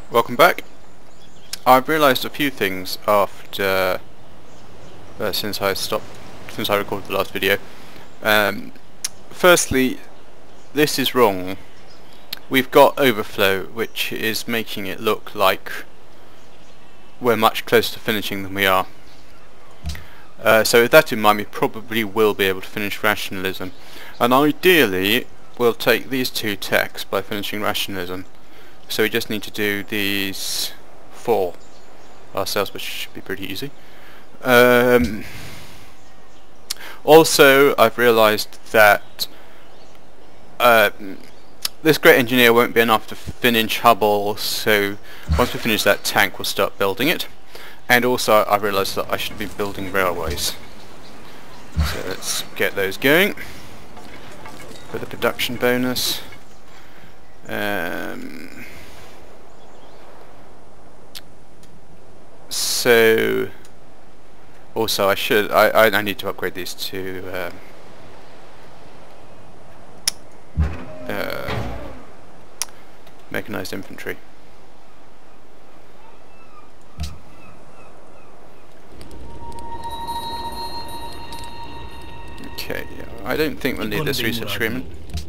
Welcome back. I've realised a few things after since I recorded the last video. Firstly, this is wrong. We've got overflow, which is making it look like we're much closer to finishing than we are. So with that in mind, we probably will be able to finish rationalism, and ideally we'll take these two texts by finishing rationalism. So we just need to do these 4 ourselves, which should be pretty easy. Also, I've realised that this great engineer won't be enough to finish Hubble, so once we finish that tank we'll start building it. And also I've realised that I should be building railways. So let's get those going for the production bonus. So also I need to upgrade these to mechanized infantry. Okay, yeah, I don't think we'll need this research agreement.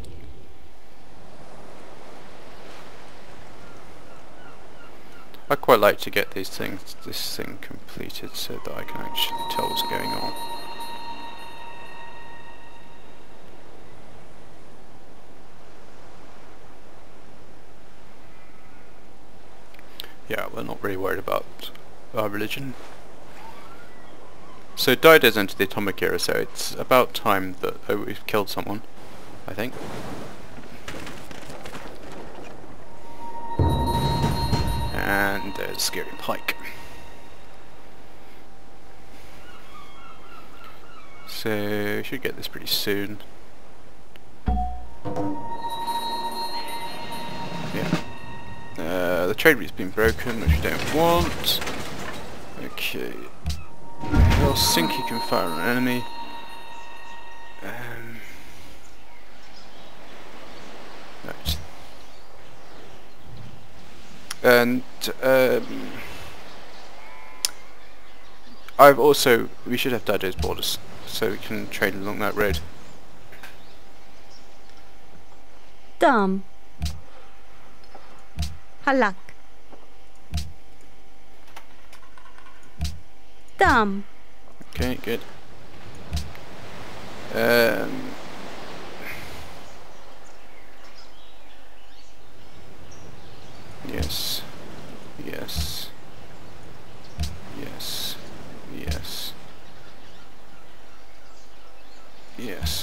I'd quite like to get this thing completed so that I can actually tell what's going on. Yeah, we're not really worried about our religion. So Dido's entered the atomic era, so it's about time that we've killed someone, I think. And there's a scary pike. So we should get this pretty soon. Yeah. The trade route's been broken, which we don't want. Okay. Helsinki can fire on an enemy. Right. And we should have Dido's borders, so we can trade along that road. Tam. Halak. Tam. Okay, good. Yes. Yes. Yes. Yes. Yes.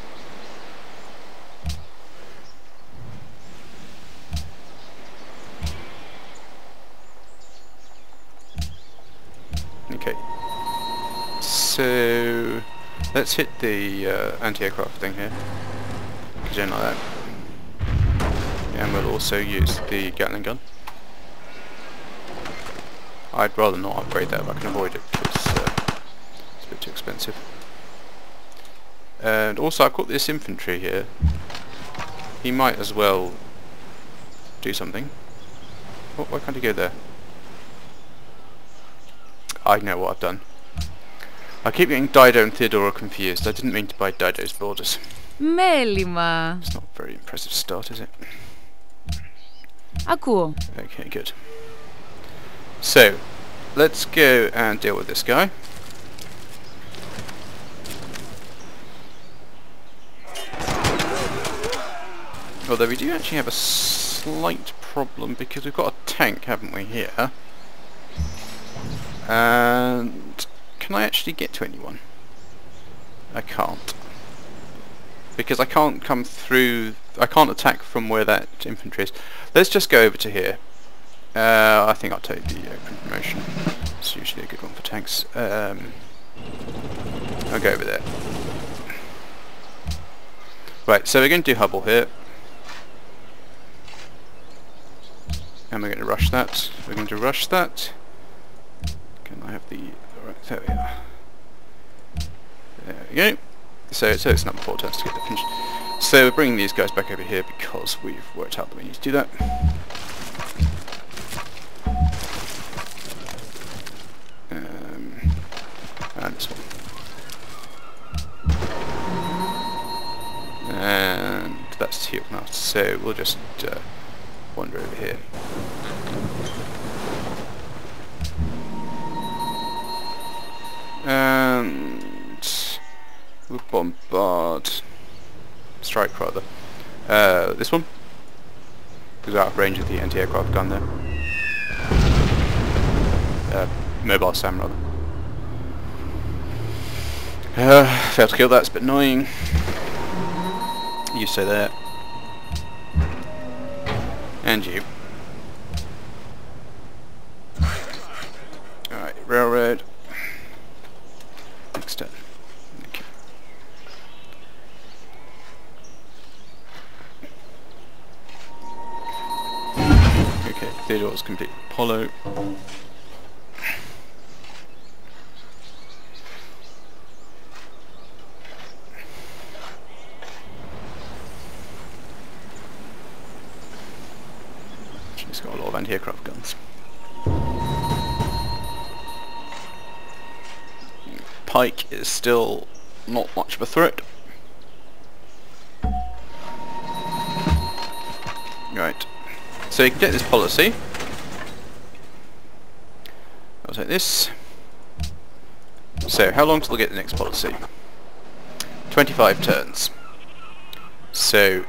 Okay. So let's hit the anti-aircraft thing here, because you don't like that. And we'll also use the Gatling gun. I'd rather not upgrade that if I can avoid it, because it's a bit too expensive. And also I've got this infantry here. He might as well do something. Oh, why can't he go there? I know what I've done. I keep getting Dido and Theodora confused. I didn't mean to buy Dido's borders. Μέλημα. It's not a very impressive start, is it? Ακούω. Okay, good. So, let's go and deal with this guy. Although we do actually have a slight problem because we've got a tank, haven't we, here? And can I actually get to anyone? I can't. Because I can't come through, I can't attack from where that infantry is. Let's just go over to here. I think I'll take the open promotion. It's usually a good one for tanks. I'll go over there. Right, so we're going to do Hubble here. And we're going to rush that. We're going to rush that. Can I have the... Alright, there we are. There we go. So it's number 4 turns to get that finished. So we're bringing these guys back over here because we've worked out that we need to do that. No, so we'll just wander over here. And we'll bombard, strike rather, this one, because out of range of the anti-aircraft gun there. Mobile SAM rather. Failed to kill that, it's a bit annoying. You stay there. And you. Alright, railroad. Next turn. Okay. Okay, Theodore's complete. Apollo. She's got a lot of anti-aircraft guns. Pike is still not much of a threat. Right. So you can get this policy. I'll take this. So how long till we get the next policy? 25 turns. So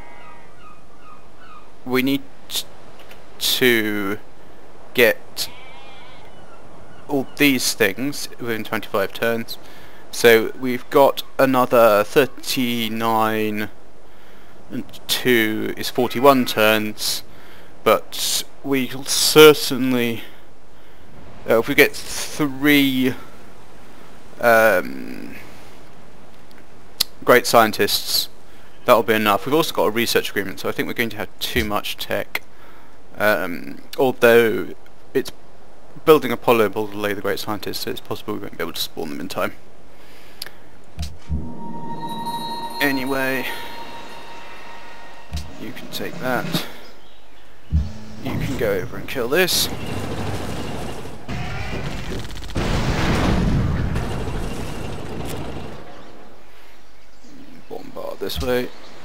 we need to get all these things within 25 turns. So we've got another 39 and 2 is 41 turns, but we'll certainly if we get 3 great scientists, that'll be enough. We've also got a research agreement, so I think we're going to have too much tech. Although it's building Apollo will delay the great scientists, so it's possible we won't be able to spawn them in time. Anyway, you can take that. You can go over and kill this. Bombard this way.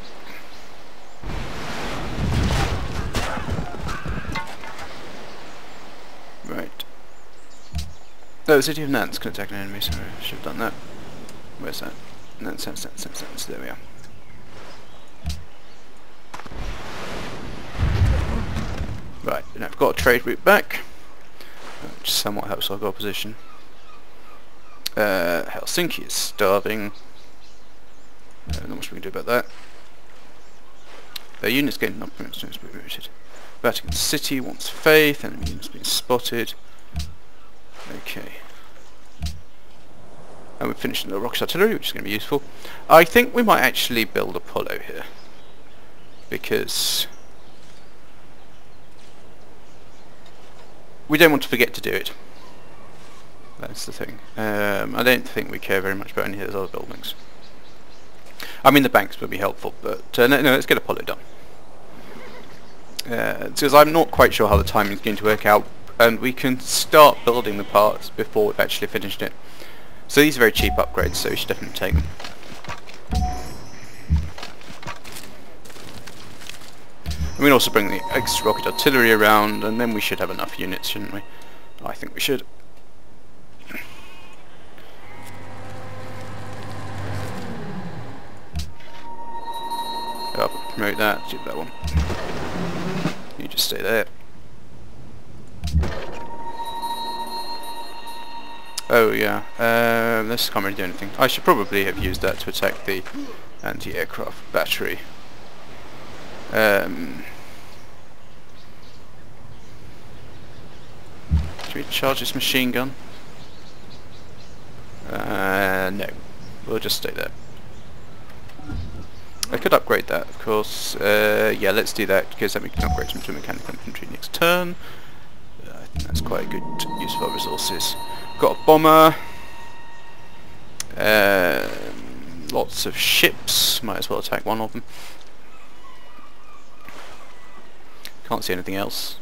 Right. Oh, the city of Nantes can attack an enemy, so I should have done that. Where's that? Nantes, there we are. Right, and I've got a trade route back, which somewhat helps our goal position. Helsinki is starving. Not much we can do about that. Their units gained enough points to be routed. Vatican City wants faith, enemy units being spotted. Okay. And we've finished the rocket artillery, which is going to be useful. I think we might actually build Apollo here, because we don't want to forget to do it. That's the thing. I don't think we care very much about any of those other buildings. I mean, the banks would be helpful, but no, let's get Apollo done. Because I'm not quite sure how the timing is going to work out, and we can start building the parts before we've actually finished it. So these are very cheap upgrades, so we should definitely take them. And we can also bring the extra rocket artillery around, and then we should have enough units, shouldn't we? I think we should. I'll promote that, do that one. You just stay there. Oh yeah, this can't really do anything. I should probably have used that to attack the anti-aircraft battery. Should we charge this machine gun? No. We'll just stay there. I could upgrade that, of course. Yeah, let's do that, because then we can upgrade them to mechanical infantry next turn. I think that's quite a good use of our resources. Got a bomber. Lots of ships. Might as well attack one of them. Can't see anything else.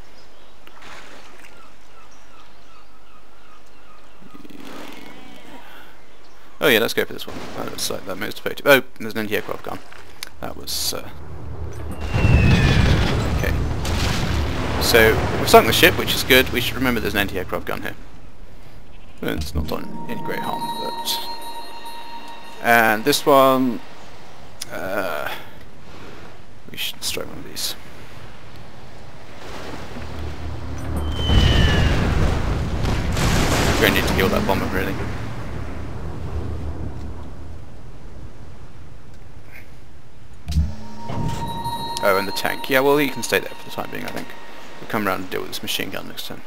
Oh yeah, let's go for this one. That looks like that most effective. Oh, there's an anti-aircraft gun. That was So we've sunk the ship, which is good. We should remember there's an anti-aircraft gun here. Well, it's not done any great harm, but... And this one... we should strike one of these. We're going to need to kill that bomber, really. Oh, and the tank. Yeah, well, he can stay there for the time being, I think. We'll come around and deal with this machine gun next time.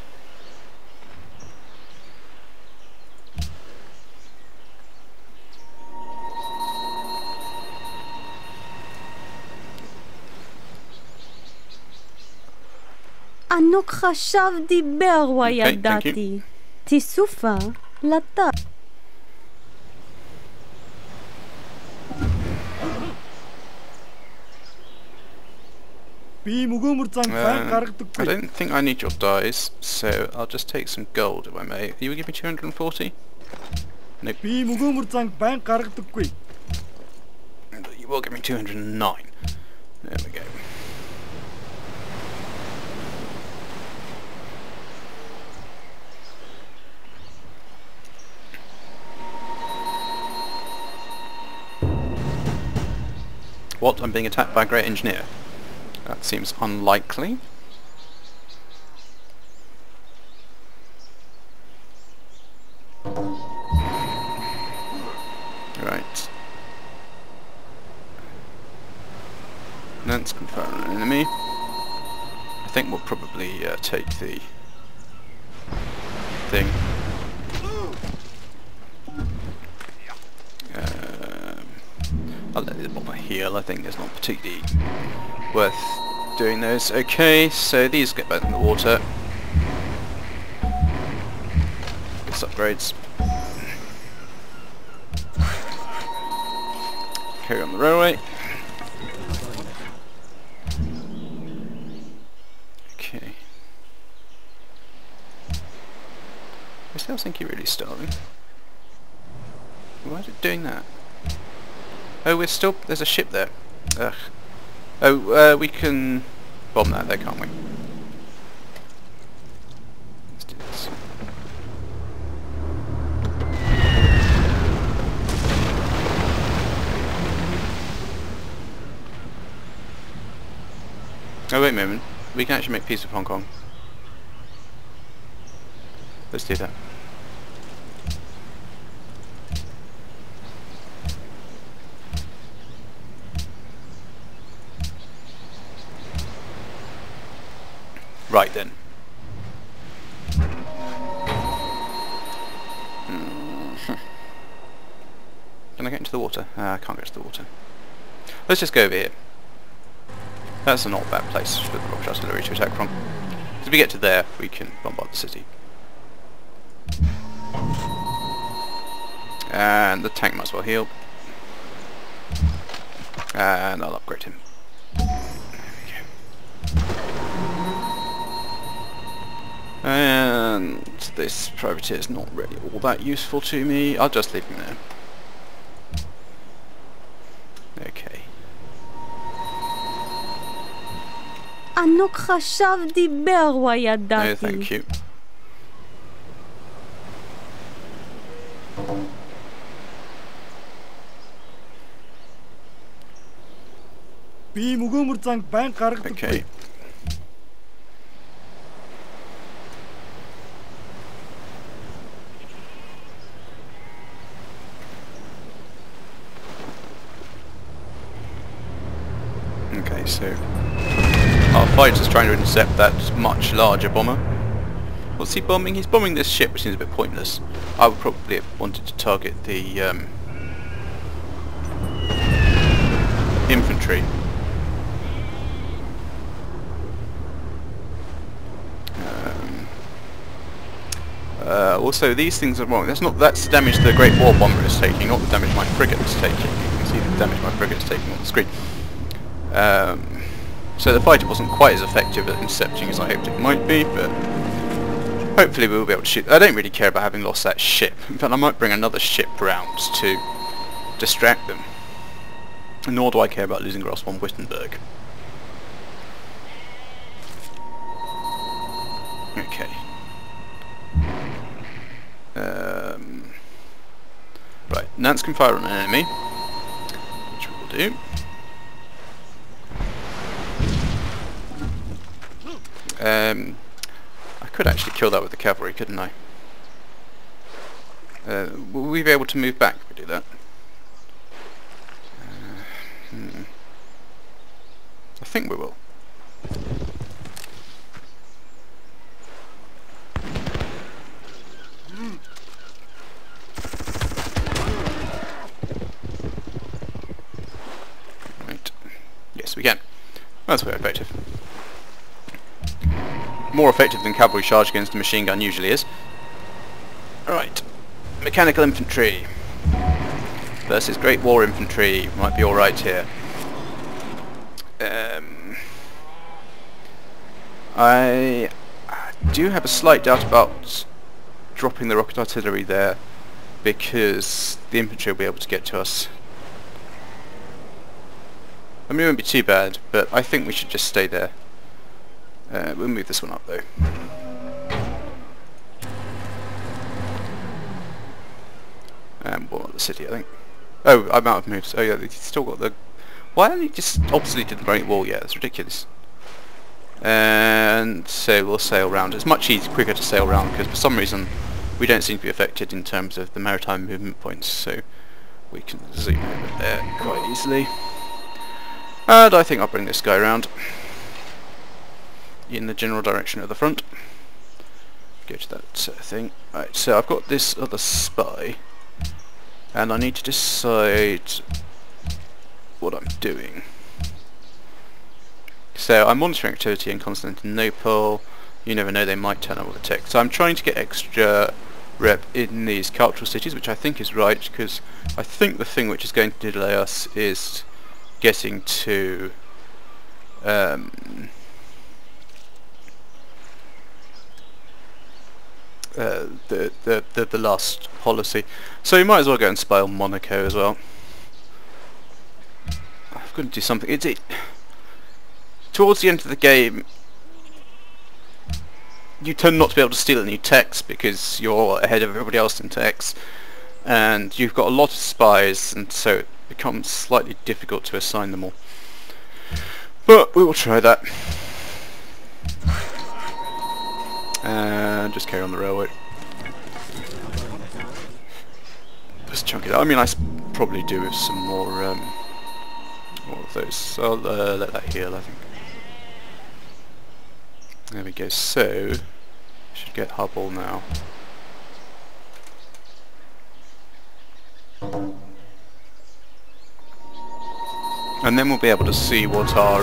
ענוק חשב דיבר thank וידעתי. תיסופה לטה. I don't think I need your dies, so I'll just take some gold if I may. You will give me 240? Nope. You will give me 209. There we go. What? I'm being attacked by a great engineer? That seems unlikely. Right. Let's confirm an enemy. I think we'll probably take the thing. I'll let the bomber heal. I think it's not particularly worth doing those. Okay, so these get back in the water. This upgrades. Carry on the railway. Okay. Is Helsinki really starving? Why is it doing that? Oh, we're still... there's a ship there. Ugh. Oh, we can bomb that there, can't we? Let's do this. Oh, wait a moment. We can actually make peace with Hong Kong. Let's do that. Right then. Can I get into the water? I can't get to the water. Let's just go over here. That's a not bad place for the British artillery to attack from. As we get to there, we can bombard the city. And the tank might as well heal. And I'll upgrade him. And this privateer is not really all that useful to me. I'll just leave him there. Okay. ענוק חשב דיבר No, וידעתי. thank you. Okay. Okay, so our fighter's trying to intercept that much larger bomber. What's he bombing? He's bombing this ship, which seems a bit pointless. I would probably have wanted to target the infantry. Also, these things are wrong. That's the damage the Great War Bomber is taking, not the damage my frigate is taking. You can see the damage my frigate is taking on the screen. So the fighter wasn't quite as effective at intercepting as I hoped it might be, but hopefully we'll be able to shoot. I don't really care about having lost that ship. In fact, I might bring another ship round to distract them. Nor do I care about losing grasp on Wittenberg. Okay. Right, Nance can fire on an enemy, which we will do. I could actually kill that with the cavalry, couldn't I? Will we be able to move back if we do that? I think we will. Right. Yes, we can. That's very effective. More effective than cavalry charge against a machine gun usually is. Right. Mechanical infantry versus Great War infantry. Might be alright here. I do have a slight doubt about dropping the rocket artillery there, because the infantry will be able to get to us. I mean, it won't be too bad, but I think we should just stay there. We'll move this one up though. Well, the city, I think. Oh, I might have moved. Oh yeah, they've still got the... Why haven't they just obsoleted the Great Wall yet? That's ridiculous. And so we'll sail round. It's much quicker to sail round because for some reason we don't seem to be affected in terms of the maritime movement points, so we can zoom over there quite easily. And I think I'll bring this guy around in the general direction of the front. Go to that thing. Right, so I've got this other spy, and I need to decide what I'm doing. So I'm monitoring activity in Constantinople. You never know, they might turn up with a tech. So I'm trying to get extra rep in these cultural cities, which I think is right, because I think the thing which is going to delay us is getting to the last policy. So you might as well go and spy on Monaco as well. I've got to do something. Towards the end of the game, you tend not to be able to steal any techs because you're ahead of everybody else in techs, and you've got a lot of spies, and so it becomes slightly difficult to assign them all. But we will try that. And just carry on the railway. Just chunk it out. I mean, I probably do with some more of those. So I'll let that heal, I think. There we go. So should get Hubble now. And then we'll be able to see what our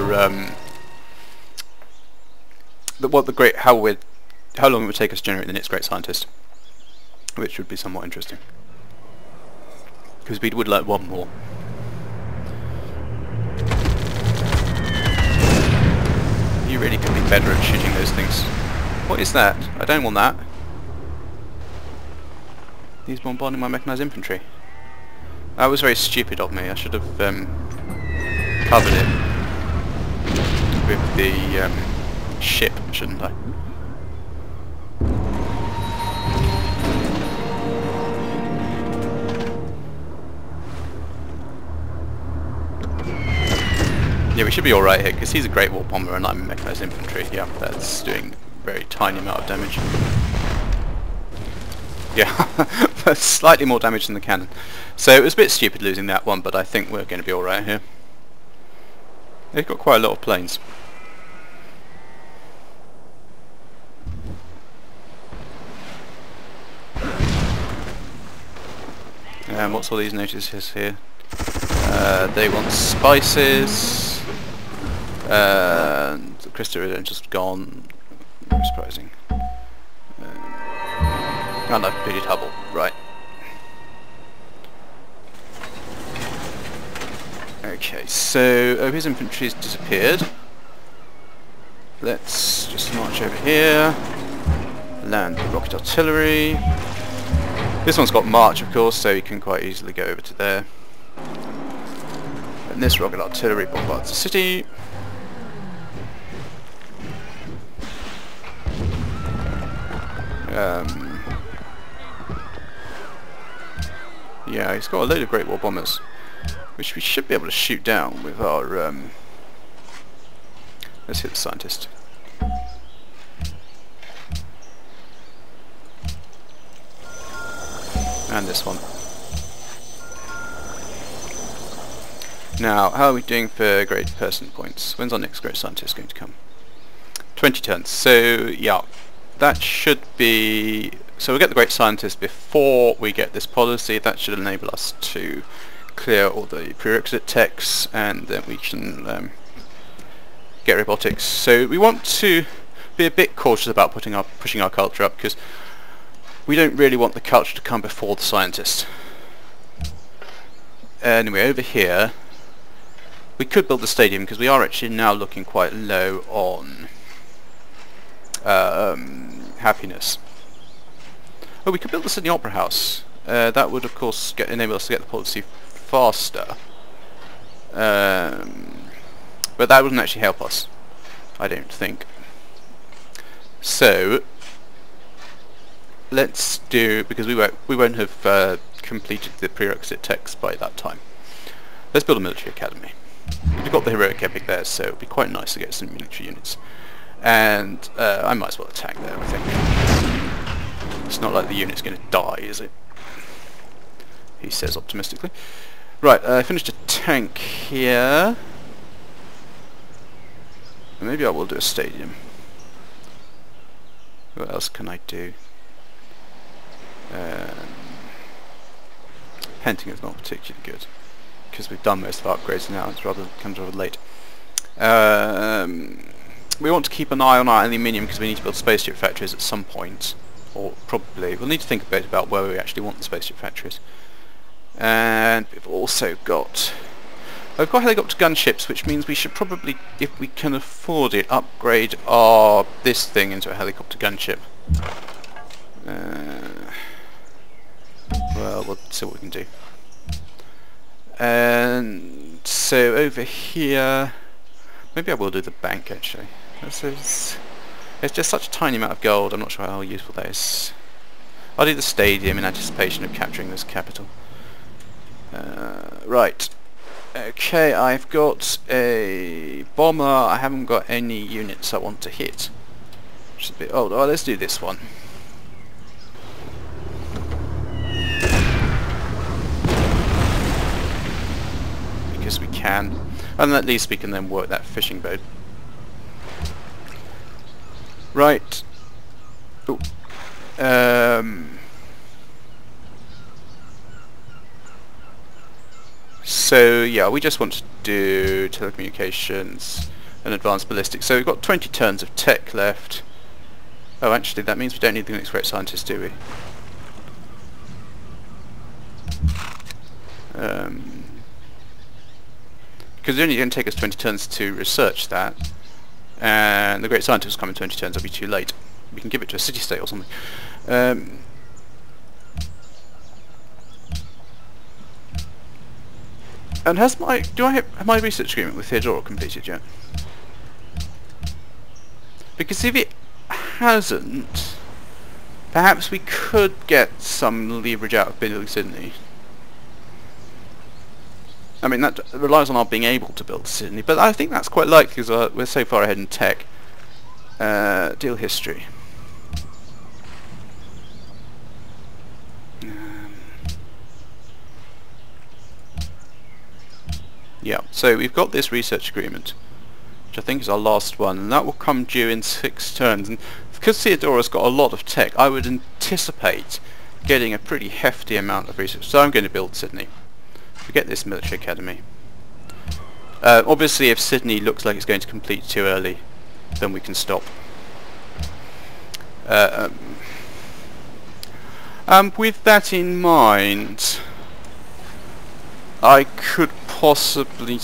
how long it would take us to generate the next great scientist, which would be somewhat interesting, because we would like one more. You really could be better at shooting those things. What is that? I don't want that. He's bombarding my mechanized infantry. That was very stupid of me. I should have covered it with the ship, shouldn't I? Yeah, we should be alright here, because he's a Great War bomber and I'm mechanized infantry. Yeah, that's doing a very tiny amount of damage. Yeah, that's slightly more damage than the cannon. So it was a bit stupid losing that one, but I think we're going to be alright here. They've got quite a lot of planes. And what's all these notices here? They want spices. And the crystal is just gone. Very surprising. And I've completed Hubble. Right. Okay, so his infantry's disappeared. Let's just march over here. Land the rocket artillery. This one's got march, of course, so you can quite easily go over to there. And this rocket artillery bombards the city. Yeah, he's got a load of Great War bombers, which we should be able to shoot down with our... let's hit the scientist. And this one. Now, how are we doing for great person points? When's our next great scientist going to come? 20 turns. So, yeah, that should be... So we'll get the great scientist before we get this policy. That should enable us to clear all the prerequisite techs, and then we can get robotics. So we want to be a bit cautious about pushing our culture up, because we don't really want the culture to come before the scientist. Anyway, over here we could build the stadium, because we are actually now looking quite low on happiness. Oh, we could build the Sydney Opera House. That would of course enable us to get the policy faster. But that wouldn't actually help us, I don't think. So let's do, because we won't have completed the prerequisite text by that time. Let's build a military academy. We've got the heroic epic there, so it'd be quite nice to get some military units. And I might as well attack there, I think. It's not like the unit's going to die, is it? He says optimistically. Right, I finished a tank here. Maybe I will do a stadium. What else can I do? Painting is not particularly good, because we've done most of our upgrades now. It's comes rather late. We want to keep an eye on our aluminium, because we need to build spaceship factories at some point, or probably we'll need to think a bit about where we actually want the spaceship factories. And we've also got helicopter gunships, which means we should probably, if we can afford it, upgrade this thing into a helicopter gunship. Well, we'll see what we can do. And so over here, maybe I will do the bank actually. It's just such a tiny amount of gold, I'm not sure how useful that is. I'll do the stadium in anticipation of capturing this capital. Right. Okay, I've got a bomber. I haven't got any units I want to hit, which is a bit old. Oh, let's do this one. Because we can. And at least we can then work that fishing boat. Right. Ooh. So yeah, we just want to do telecommunications and advanced ballistics. So we've got 20 turns of tech left. Oh, actually that means we don't need the next great scientist, do we? Because it's only going to take us 20 turns to research that, and the great scientist will come in 20 turns, it'll be too late. We can give it to a city-state or something. And have my research agreement with Theodora completed yet? Because if it hasn't, perhaps we could get some leverage out of building Sydney. I mean, that relies on our being able to build Sydney, but I think that's quite likely because we're so far ahead in tech. Deal history. Yeah, so we've got this research agreement, which I think is our last one, and that will come due in 6 turns. And because Theodora's got a lot of tech, I would anticipate getting a pretty hefty amount of research. So I'm going to build Sydney. We get this military academy. Obviously, if Sydney looks like it's going to complete too early, then we can stop. With that in mind, I could possibly...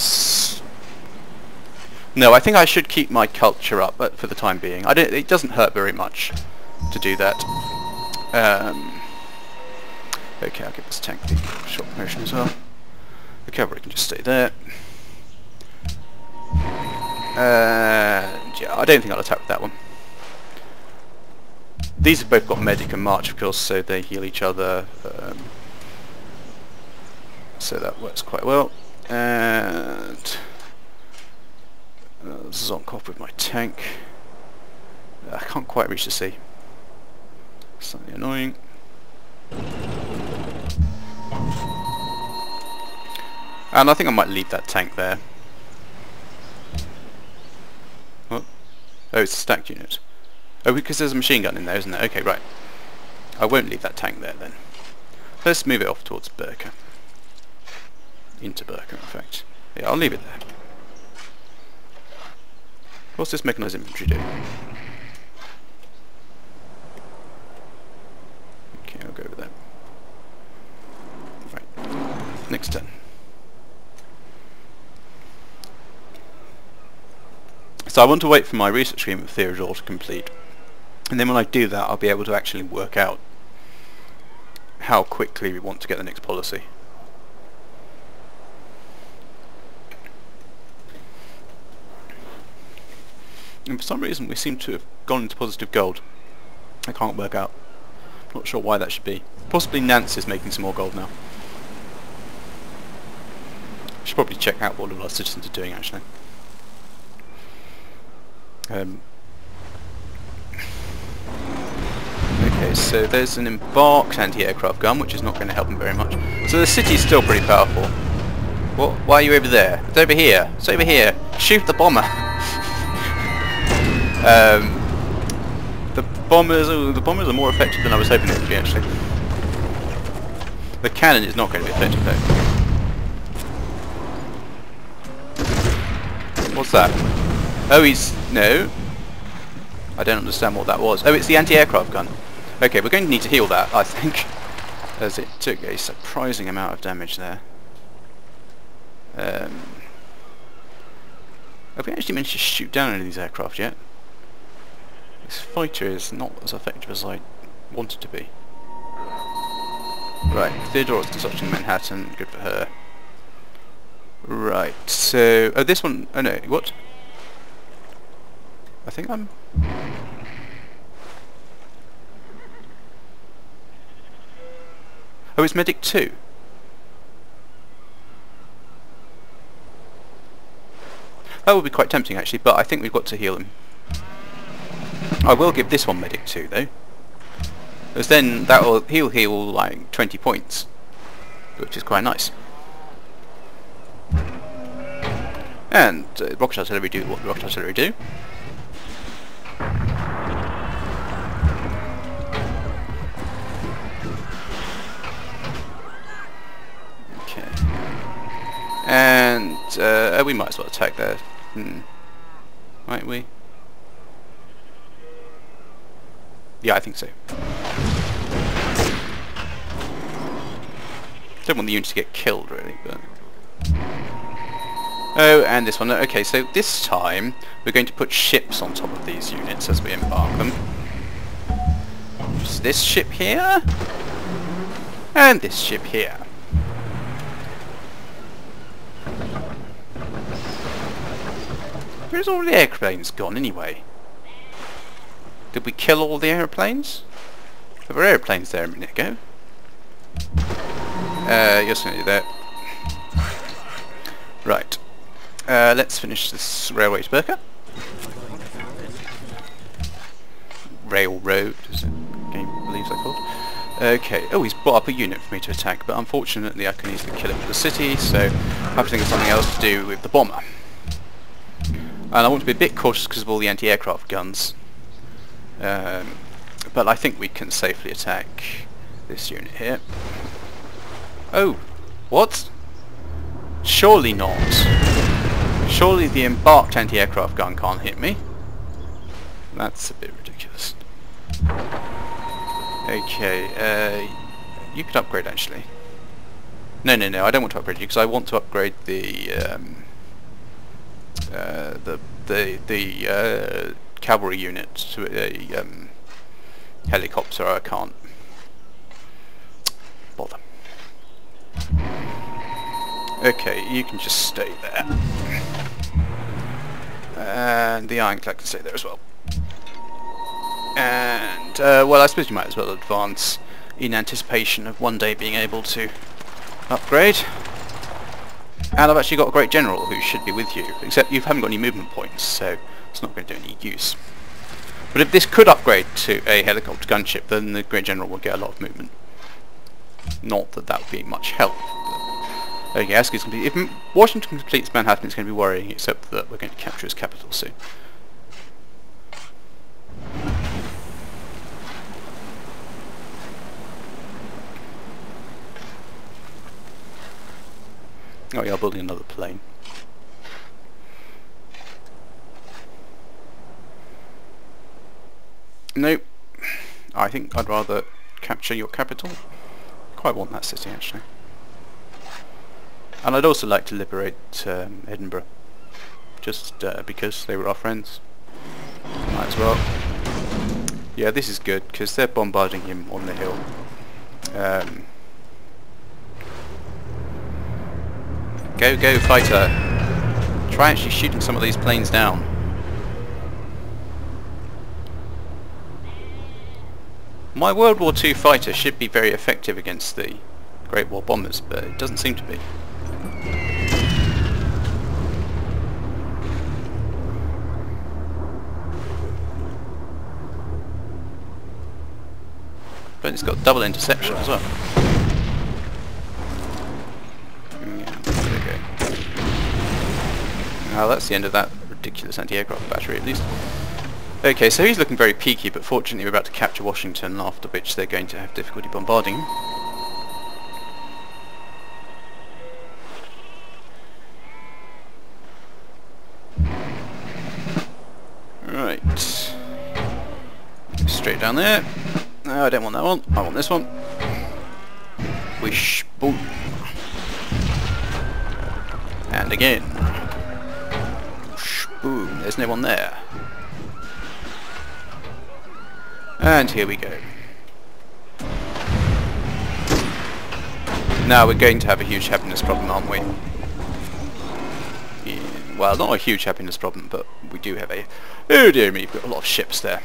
No, I think I should keep my culture up for the time being. It doesn't hurt very much to do that. Okay, I'll give this tank the short promotion as well. The cavalry can just stay there. And yeah, I don't think I'll attack with that one. These have both got medic and march, of course, so they heal each other. So that works quite well. And zonk off with my tank. I can't quite reach the sea. Slightly annoying. And I think I might leave that tank there. What? Oh, it's a stacked unit. Oh, because there's a machine gun in there, isn't there? Okay, right. I won't leave that tank there then. Let's move it off towards Burka. Into Burka, in fact. Yeah, I'll leave it there. What's this mechanised infantry do? Okay, I'll go with that. Right. Next turn. So I want to wait for my research scheme of Theodore to complete, and then when I do that I'll be able to actually work out how quickly we want to get the next policy. And for some reason we seem to have gone into positive gold. I can't work out. Not sure why that should be. Possibly Nance is making some more gold now. I should probably check out what all of our citizens are doing actually. Okay, so there's an embarked anti-aircraft gun, which is not going to help them very much. So the city's still pretty powerful. What? Why are you over there? It's over here. It's over here. Shoot the bomber. The bombers are more effective than I was hoping they would be actually. The cannon is not going to be effective though. What's that? Oh, no. I don't understand what that was. Oh, it's the anti-aircraft gun. Okay, we're going to need to heal that, I think, as it took a surprising amount of damage there. Have we actually managed to shoot down any of these aircraft yet? This fighter is not as effective as I want it to be. Right, Theodora's constructing Manhattan. Good for her. Right, so... Oh, this one... Oh, no, what? I think I'm... Oh, it's Medic 2. That would be quite tempting actually, but I think we've got to heal him. I will give this one Medic 2 though, because then he'll heal like 20 points, which is quite nice. And rocket artillery do what rocket artillery do. And we might as well attack there. Might we? Yeah, I think so. Don't want the units to get killed really, but... Oh, and this one. Okay, so this time we're going to put ships on top of these units as we embark them. Just this ship here, and this ship here. Where's all the airplanes gone anyway? Did we kill all the airplanes? There were airplanes there a minute ago. You're still do that. Right. Let's finish this railway to Burka. Railroad, as the game believes I called. Okay. Oh, he's brought up a unit for me to attack, but unfortunately I can easily kill it with the city, so I have to think of something else to do with the bomber. And I want to be a bit cautious because of all the anti-aircraft guns. But I think we can safely attack this unit here. Oh! What? Surely not. Surely the embarked anti-aircraft gun can't hit me. That's a bit ridiculous. Okay, you could upgrade actually. No, I don't want to upgrade you because I want to upgrade the cavalry unit to a helicopter. I can't bother. Okay, you can just stay there, and the ironclad can stay there as well. And well, I suppose you might as well advance in anticipation of one day being able to upgrade. And I've actually got a great general who should be with you, except you haven't got any movement points, so it's not going to do any use. But if this could upgrade to a helicopter gunship, then the great general would get a lot of movement. Not that that would be much help. But, okay, Ask is complete. If Washington completes Manhattan, it's going to be worrying, except that we're going to capture his capital soon. Oh yeah, building another plane. Nope. I think I'd rather capture your capital. Quite want that city, actually. And I'd also like to liberate Edinburgh. Just because they were our friends. Might as well. Yeah, this is good, because they're bombarding him on the hill. Go, go, fighter! Try actually shooting some of these planes down. My World War II fighter should be very effective against the Great War bombers, but it doesn't seem to be. But it's got double interception as well. Well, that's the end of that ridiculous anti-aircraft battery, at least. Okay, so he's looking very peaky, but fortunately we're about to capture Washington, after which they're going to have difficulty bombarding him. Right. Straight down there. No, I don't want that one. I want this one. Wish. Boom. And again. Boom, there's no one there. And here we go. Now we're going to have a huge happiness problem, aren't we? Yeah, well, not a huge happiness problem, but we do have a... Oh dear me, we've got a lot of ships there.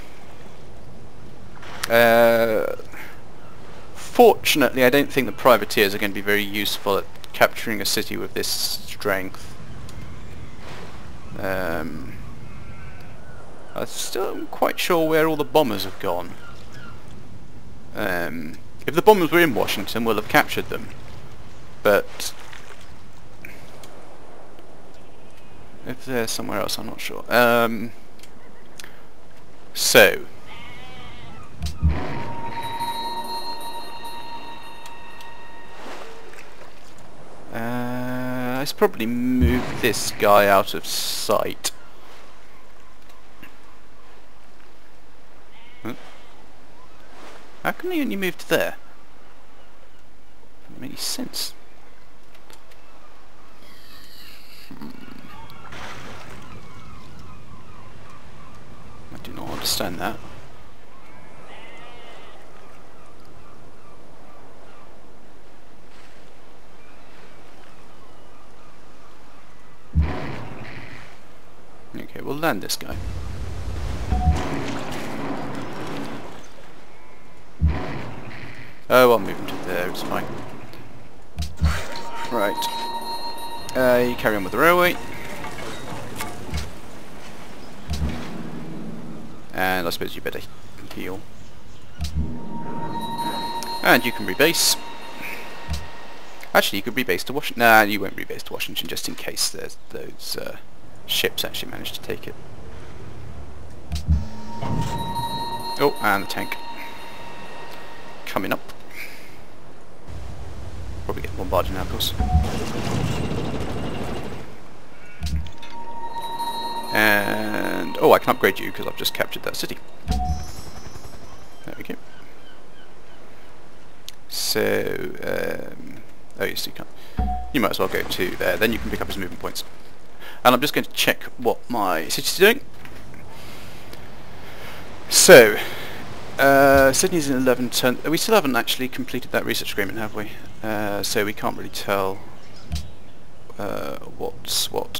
Fortunately, I don't think the privateers are going to be very useful at capturing a city with this strength. I'm still not quite sure where all the bombers have gone. If the bombers were in Washington, we'll have captured them. But if they're somewhere else, I'm not sure. So let's probably move this guy out of sight. Huh? How come he only moved there? Doesn't make any sense. I do not understand that. Okay, we'll land this guy. Oh, I'll move him to there, it's fine. Right. You carry on with the railway. And I suppose you better heal. And you can rebase. Actually, you could rebase to Washington. Nah, you won't rebase to Washington, just in case there's those ships actually manage to take it. Oh, and the tank coming up. Probably get bombarded now, of course. And oh, I can upgrade you because I've just captured that city. There we go. So, oh yes, you can't. You might as well go to there. Then you can pick up his movement points. And I'm just going to check what my city's doing. So, Sydney's in 11 turn. We still haven't actually completed that research agreement, have we? So we can't really tell what's what.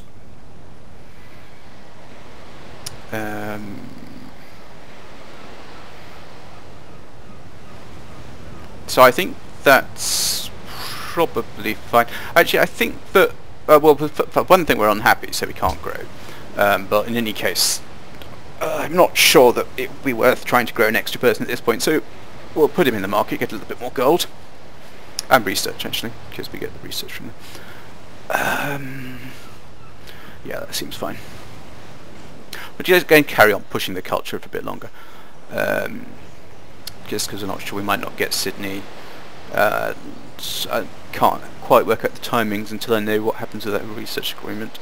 So I think that's probably fine. Actually, I think that well, for one thing, we're unhappy, so we can't grow. But in any case, I'm not sure that it would be worth trying to grow an extra person at this point. So we'll put him in the market, get a little bit more gold, and research actually, because we get the research from them. Yeah, that seems fine. We're just going to carry on pushing the culture for a bit longer. Just because we're not sure, we might not get Sydney. So I can't quite work out the timings until I know what happens with that research agreement.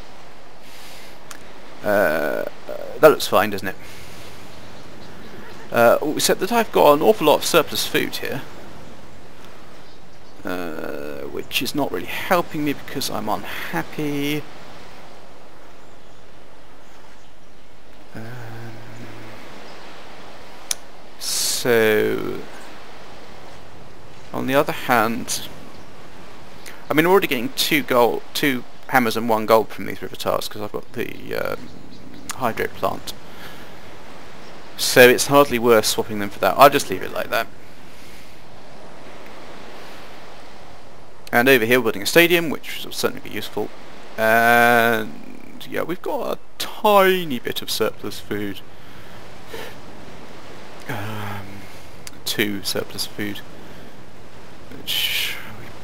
That looks fine, doesn't it? Except that I've got an awful lot of surplus food here, which is not really helping me because I'm unhappy. So, on the other hand, I mean, we're already getting 2 hammers and 1 gold from these river tiles because I've got the hydro plant. So it's hardly worth swapping them for that. I'll just leave it like that. And over here we're building a stadium, which will certainly be useful. And yeah, we've got a tiny bit of surplus food. 2 surplus food, which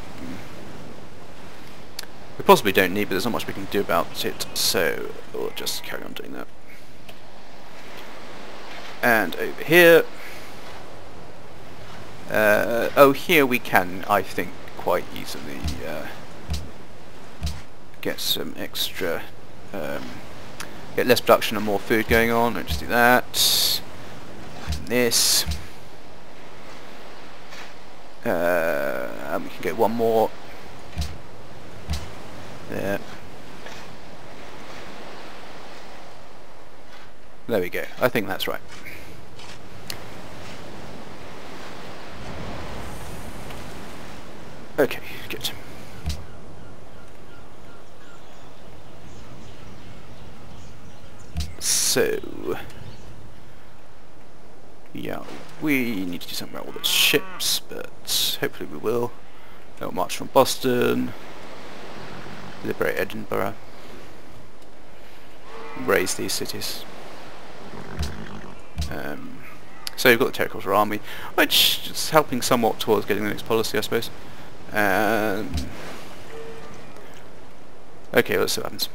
we possibly don't need, but there's not much we can do about it, so we'll just carry on doing that. And over here, oh, here we can, I think, quite easily get some extra, get less production and more food going on. Let's just do that. And this. And we can get 1 more there. There we go. I think that's right. Okay, good. So yeah, we need to do something about all those ships, but hopefully we will. They'll march from Boston, liberate Edinburgh, raise these cities. So we've got the Terracotta Army, which is helping somewhat towards getting the next policy, I suppose. Okay, let's see what happens.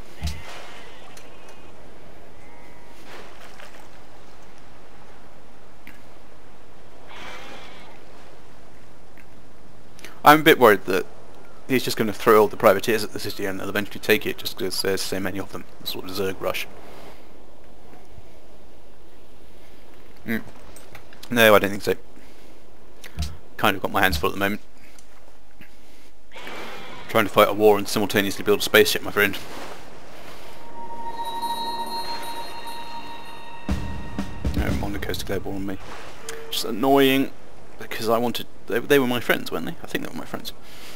I'm a bit worried that he's just going to throw all the privateers at the city and they'll eventually take it just because there's so many of them. The sort of Zerg rush. No, I don't think so. Kind of got my hands full at the moment. Trying to fight a war and simultaneously build a spaceship, my friend. No, Monaco's declared war on me. Just annoying. Because I wanted... They were my friends, weren't they? I think they were my friends.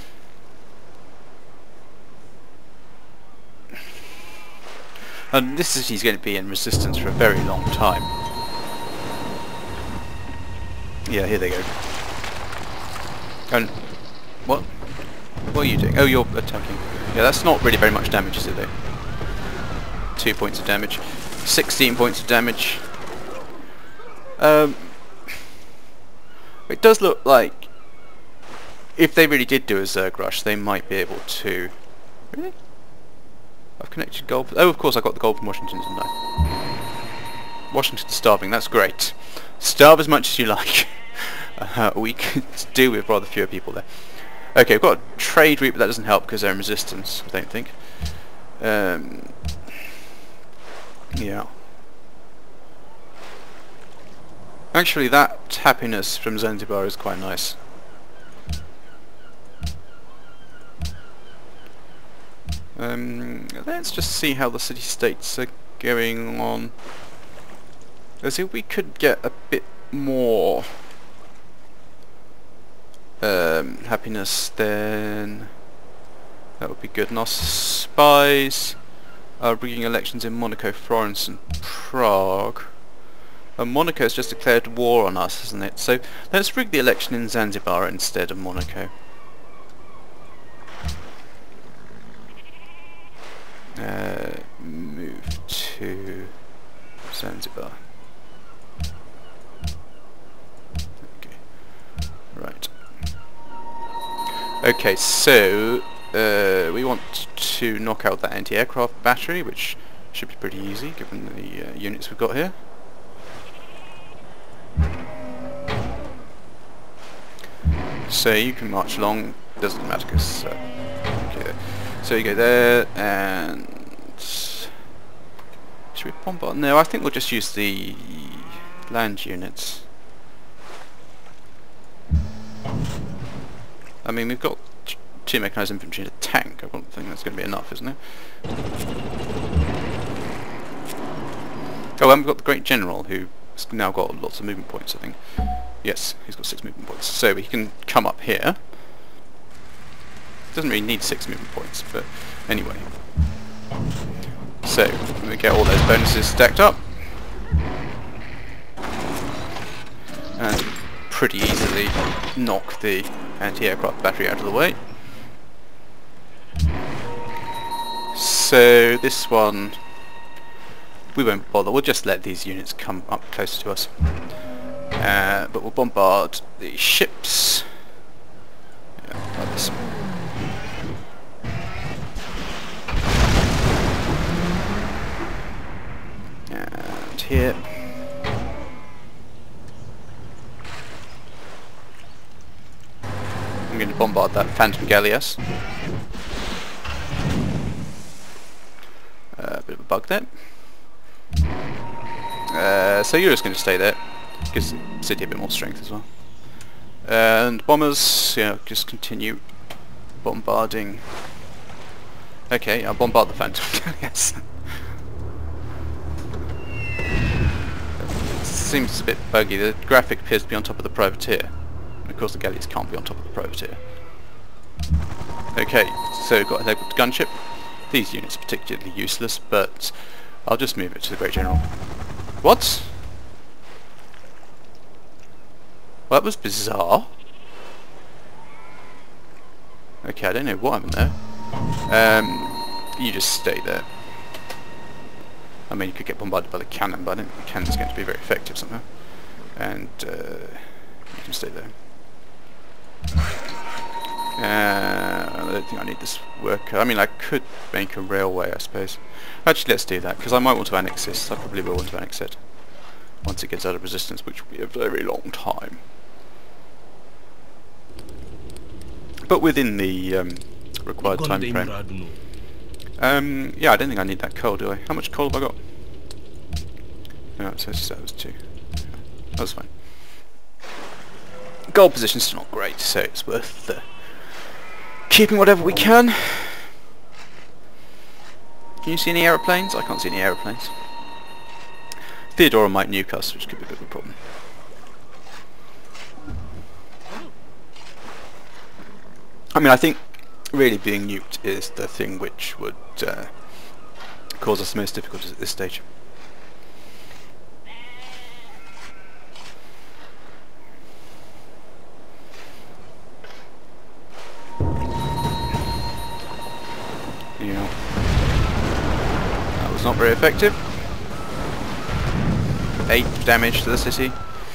And this city's going to be in resistance for a very long time. Yeah, here they go. And... What? What are you doing? Oh, you're attacking. Yeah, that's not really very much damage, is it, though? 2 points of damage. 16 points of damage. It does look like if they really did do a Zerg rush, they might be able to... Really? I've connected gold... Oh, of course, I got the gold from Washington, didn't I? Washington's starving, that's great. Starve as much as you like. We could do with rather fewer people there. Okay, we've got a trade route, but that doesn't help because they're in resistance, I don't think. Yeah. Actually, that happiness from Zanzibar is quite nice. Let's just see how the city-states are going on. Let's see if we could get a bit more happiness, then that would be good. And our spies are rigging elections in Monaco, Florence and Prague. And Monaco has just declared war on us, hasn't it? So let's rig the election in Zanzibar instead of Monaco. Move to Zanzibar. Okay. Right. Okay, so we want to knock out that anti-aircraft battery, which should be pretty easy given the units we've got here. So you can march along, doesn't matter because okay. So you go there, and should we bombard? No, I think we'll just use the land units. I mean, we've got 2 mechanised infantry and a tank. I don't think that's going to be enough, isn't it? Oh, and we've got the Great General, who's now got lots of movement points, I think. Yes, he's got 6 movement points. So he can come up here. Doesn't really need 6 movement points, but anyway. So, we get all those bonuses stacked up. And pretty easily knock the anti-aircraft battery out of the way. So, this one, we won't bother. We'll just let these units come up closer to us. But we'll bombard the ships. Yeah, like this. And here. I'm going to bombard that Phantom Galleass. A bit of a bug there. So you're just going to stay there. Gives the city a bit more strength as well. And bombers, just continue bombarding. Okay, I'll bombard the Phantom Galleass. It seems a bit buggy. The graphic appears to be on top of the privateer. And of course the galleys can't be on top of the privateer. Okay, so we've got a gunship. These units are particularly useless, but I'll just move it to the Great General. What? Well, that was bizarre. Okay, I don't know what happened there. You just stay there. I mean, you could get bombarded by the cannon, but I don't think the cannon's going to be very effective somehow. And you can stay there. I don't think I need this worker. I mean, I could make a railway, I suppose. Actually, let's do that, because I might want to annex this. I probably will want to annex it once it gets out of resistance, which will be a very long time. But within the required time frame. Yeah, I don't think I need that coal, do I? How much coal have I got? No, it says that was 2. That was fine. Gold position's still not great, so it's worth keeping whatever we can. Can you see any aeroplanes? I can't see any aeroplanes. Theodora might nuke us, which could be a bit of a problem. I mean, I think really being nuked is the thing which would cause us the most difficulties at this stage. Yeah, that was not very effective. 8 damage to the city.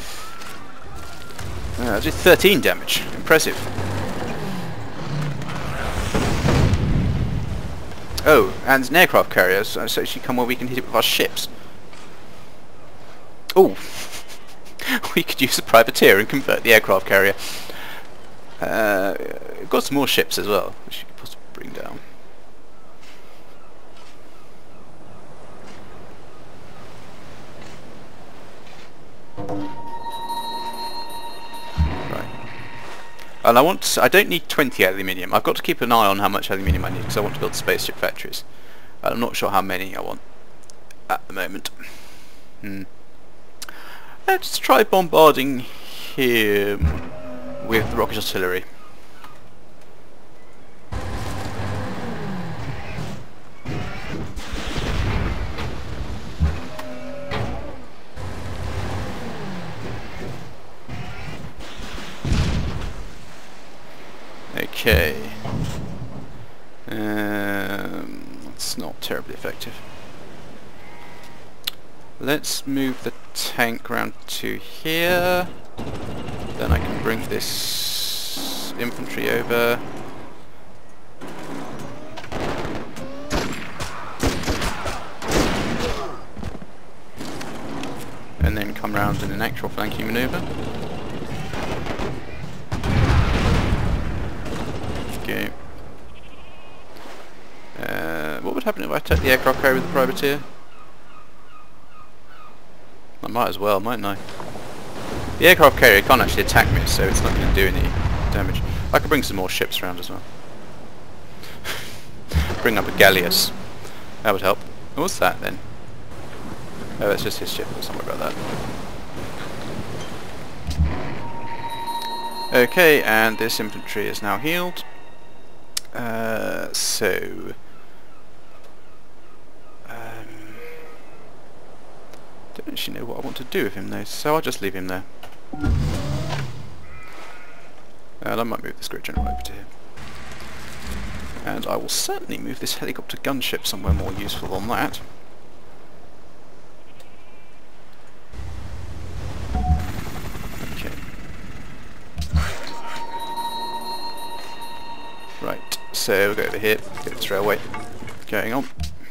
I did 13 damage. Impressive. Oh, and an aircraft carrier, so she come where we can hit it with our ships. Oh, we could use a privateer and convert the aircraft carrier. We've got some more ships as well, which you could possibly bring down. And I don't need 20 aluminium. I've got to keep an eye on how much aluminium I need because I want to build spaceship factories. I'm not sure how many I want at the moment. Let's try bombarding here with the rocket artillery. Okay. It's not terribly effective. Let's move the tank round to here. Then I can bring this infantry over. And then come round in an actual flanking manoeuvre. Okay. What would happen if I attacked the aircraft carrier with the privateer? I might as well, mightn't I? The aircraft carrier can't actually attack me, so it's not going to do any damage. I could bring some more ships around as well. Bring up a galleass. That would help. What's that then? Oh, that's just his ship. Somewhere about that. Okay, and this infantry is now healed. Don't actually know what I want to do with him though, so I'll just leave him there. And I might move this great general over to here. And I will certainly move this helicopter gunship somewhere more useful than that. Okay. Right, so we'll go over here, get this railway going on.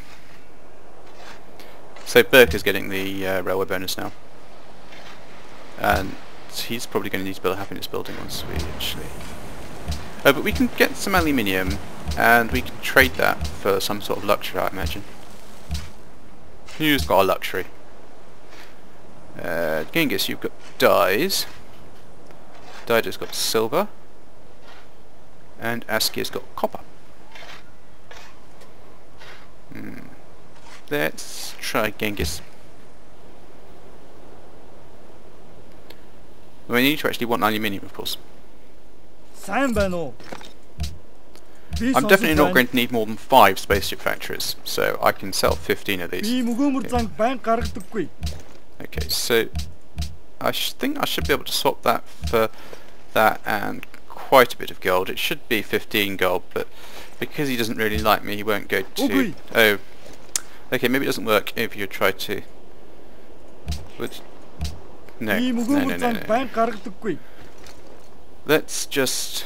So Burke is getting the railway bonus now. And he's probably going to need to build a happiness building once we actually... Oh, but we can get some aluminium, and we can trade that for some sort of luxury, I imagine. Who's got a luxury? Genghis, you've got dyes. Dida's got silver. And Askia's got copper. Let's try Genghis. We need to actually want aluminium, of course. I'm definitely not going to need more than 5 spaceship factories, so I can sell 15 of these. Okay, so I think I should be able to swap that for that and quite a bit of gold. It should be 15 gold, but because he doesn't really like me, he won't go to... Oh, okay, maybe it doesn't work if you try to... No. Let's just...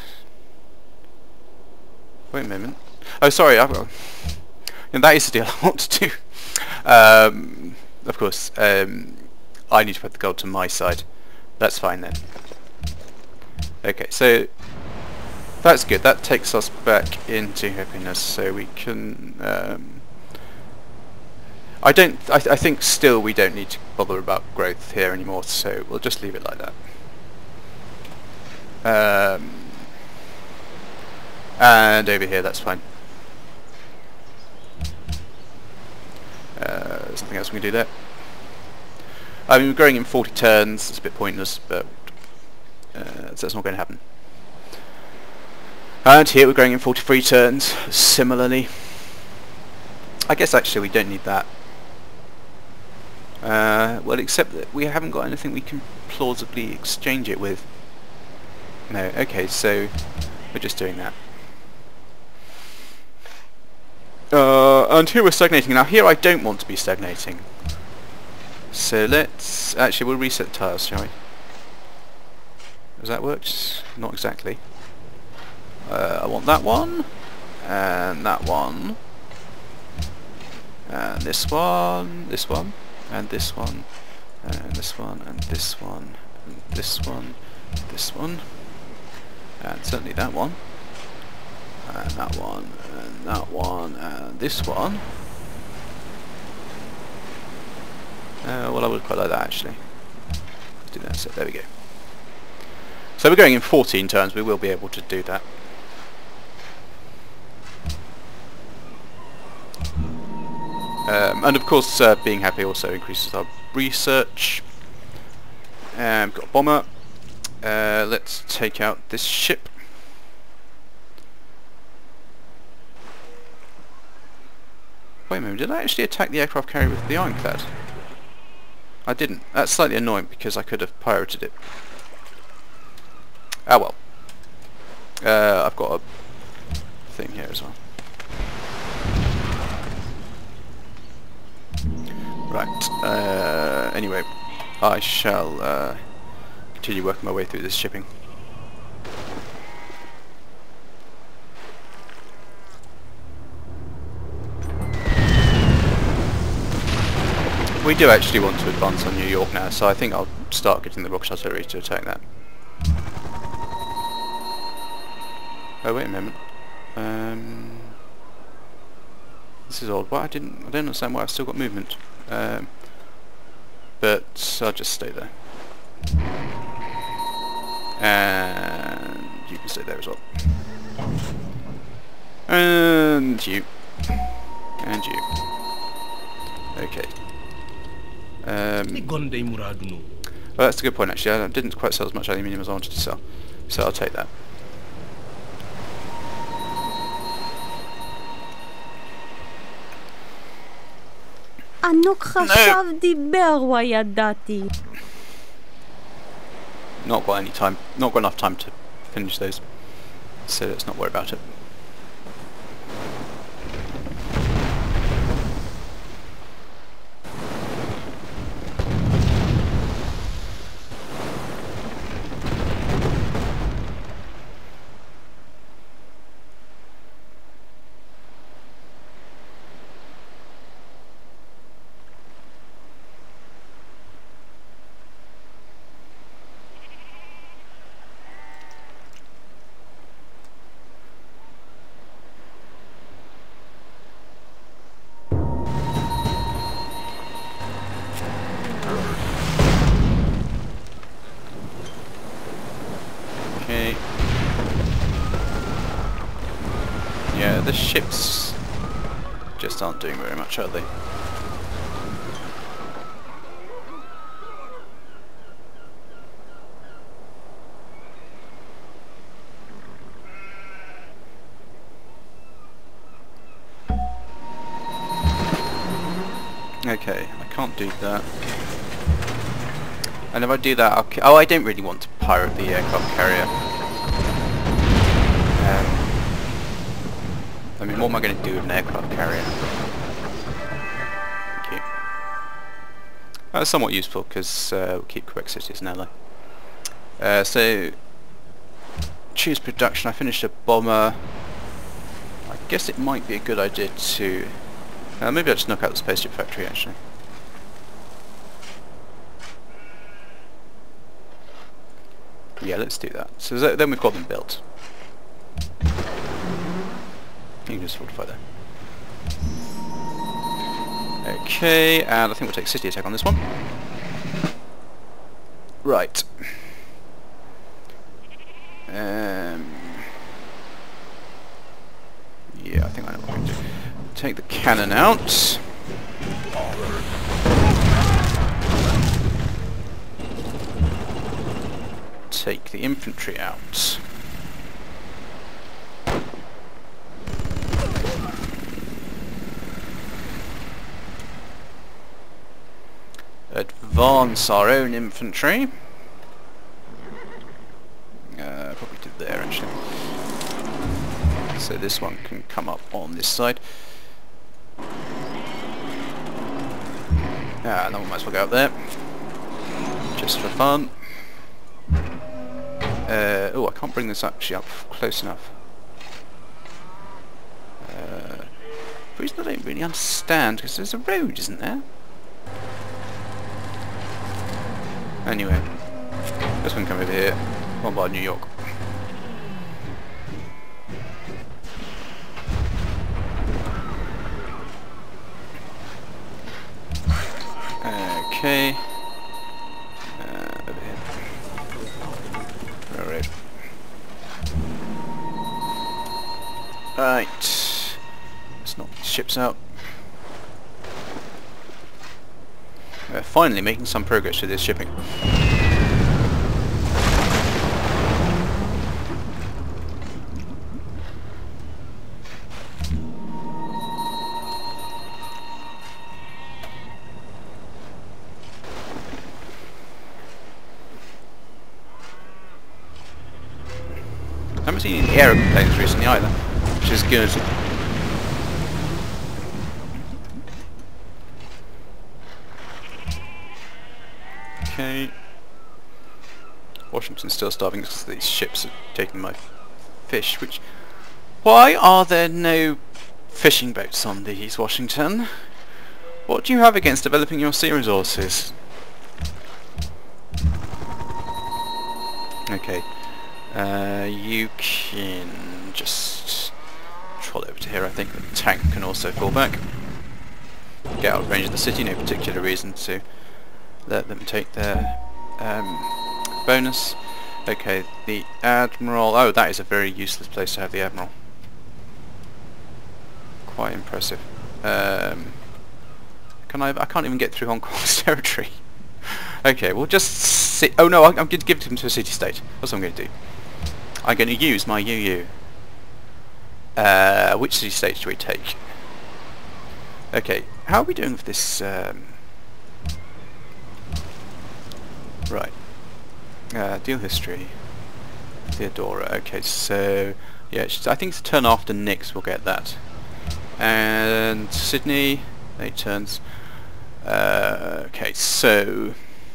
Wait a moment. Oh, sorry, and that is the deal I want to do. Of course, I need to put the gold to my side. That's fine then. Okay, so that's good. That takes us back into happiness, so we can... I think still we don't need to bother about growth here anymore, so we'll just leave it like that. And over here, that's fine. Something else we can do there. I mean, we're growing in 40 turns. It's a bit pointless, but so that's not going to happen. And here we're growing in 43 turns. Similarly, I guess actually we don't need that. Well, except that we haven't got anything we can plausibly exchange it with. No, okay, so we're just doing that. And here we're stagnating. Now here I don't want to be stagnating. So let's... Actually, we'll reset the tiles, shall we? Has that worked? Not exactly. I want that one. And that one. And this one. This one. And this one. And this one. And this one. And this one. This one. And certainly that one. And that one. And that one. And this one. Well, I would quite like that actually. Let's do that. So there we go. So we're going in 14 turns. We will be able to do that. And of course, being happy also increases our research. We've got a bomber. Let's take out this ship. Wait a moment, did I actually attack the aircraft carrier with the ironclad? I didn't. That's slightly annoying because I could have pirated it. Ah well. I've got a thing here as well. Right. Anyway, I shall continue working my way through this shipping. We do actually want to advance on New York now, so I think I'll start getting the rocket artillery to attack that. Oh, wait a moment. This is odd. What? I don't understand why I've still got movement. But I'll just stay there. And you can stay there as well. And you. And you. Okay. Well, that's a good point actually. I didn't quite sell as much aluminium as I wanted to sell, so I'll take that. ענוג חשב דיבר וידעתי. Not got any time. Not got enough time to finish those, so let's not worry about it. Yeah, the ships just aren't doing very much, are they? Okay, I can't do that. And if I do that, oh, I don't really want to pirate the aircraft carrier. I mean, what am I going to do with an aircraft carrier? Thank you. That's somewhat useful because we'll keep Quebec City as an ally. So, choose production. I finished a bomber. I guess it might be a good idea to... maybe I'll just knock out the spaceship factory actually. Yeah, let's do that. So then we've got them built. You can just fortify there. Okay, and I think we'll take city attack on this one. Right. Yeah, I think I know what I'm going to do. Take the cannon out. Take the infantry out. Advance our own infantry. Probably to there actually. So this one can come up on this side. That one might as well go up there. Just for fun. Oh, I can't bring this actually up close enough. The reason I don't really understand, because there's a road, isn't there? Anyway, this one come over here, bombard New York. Okay. Over here. Alright. Right. Let's knock these ships out. We're finally making some progress with this shipping. haven't seen any aeroplanes recently either, which is good. Okay. Washington's still starving because these ships are taking my fish, which... Why are there no fishing boats on these, Washington? What do you have against developing your sea resources? Okay. You can just troll over to here, I think. The tank can also fall back. Get out of range of the city, no particular reason to let them take their bonus. Okay, the Admiral... Oh, that is a very useless place to have the Admiral. Quite impressive. Can I can't even get through Hong Kong's territory. Okay, we'll just sit... Oh no, I'm going to give it to him to a city-state. That's what I'm going to do. I'm going to use my UU. Which city-state do we take? Okay, how are we doing with this... Right. Deal history. Theodora. Okay, so... Yeah, I think it's a turn after Nix we'll get that. And Sydney... 8 turns. Okay, so...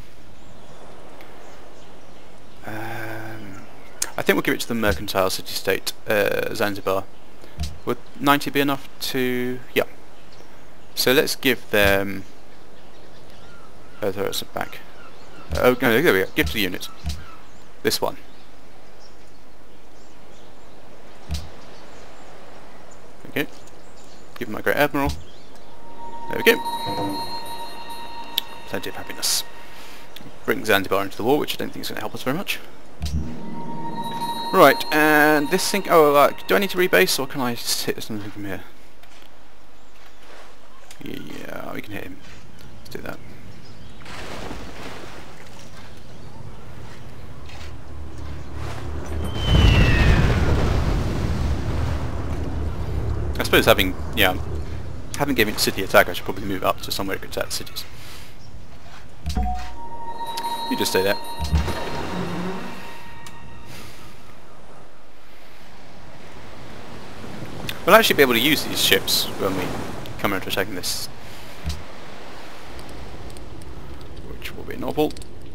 I think we'll give it to the mercantile city-state, Zanzibar. Would 90 be enough to... Yeah. So let's give them... Oh, throw us back. Oh, no, there we go. Give to the unit. This one. Okay. Give him my Great Admiral. There we go. Plenty of happiness. Bring Zanzibar into the war, which I don't think is going to help us very much. Right, and this thing... Oh, do I need to rebase, or can I just hit something from here? Yeah, we can hit him. Let's do that. I suppose having given city attack, I should probably move up to somewhere to attack cities. You just stay there. We'll actually be able to use these ships when we come around to attacking this, which will be novel.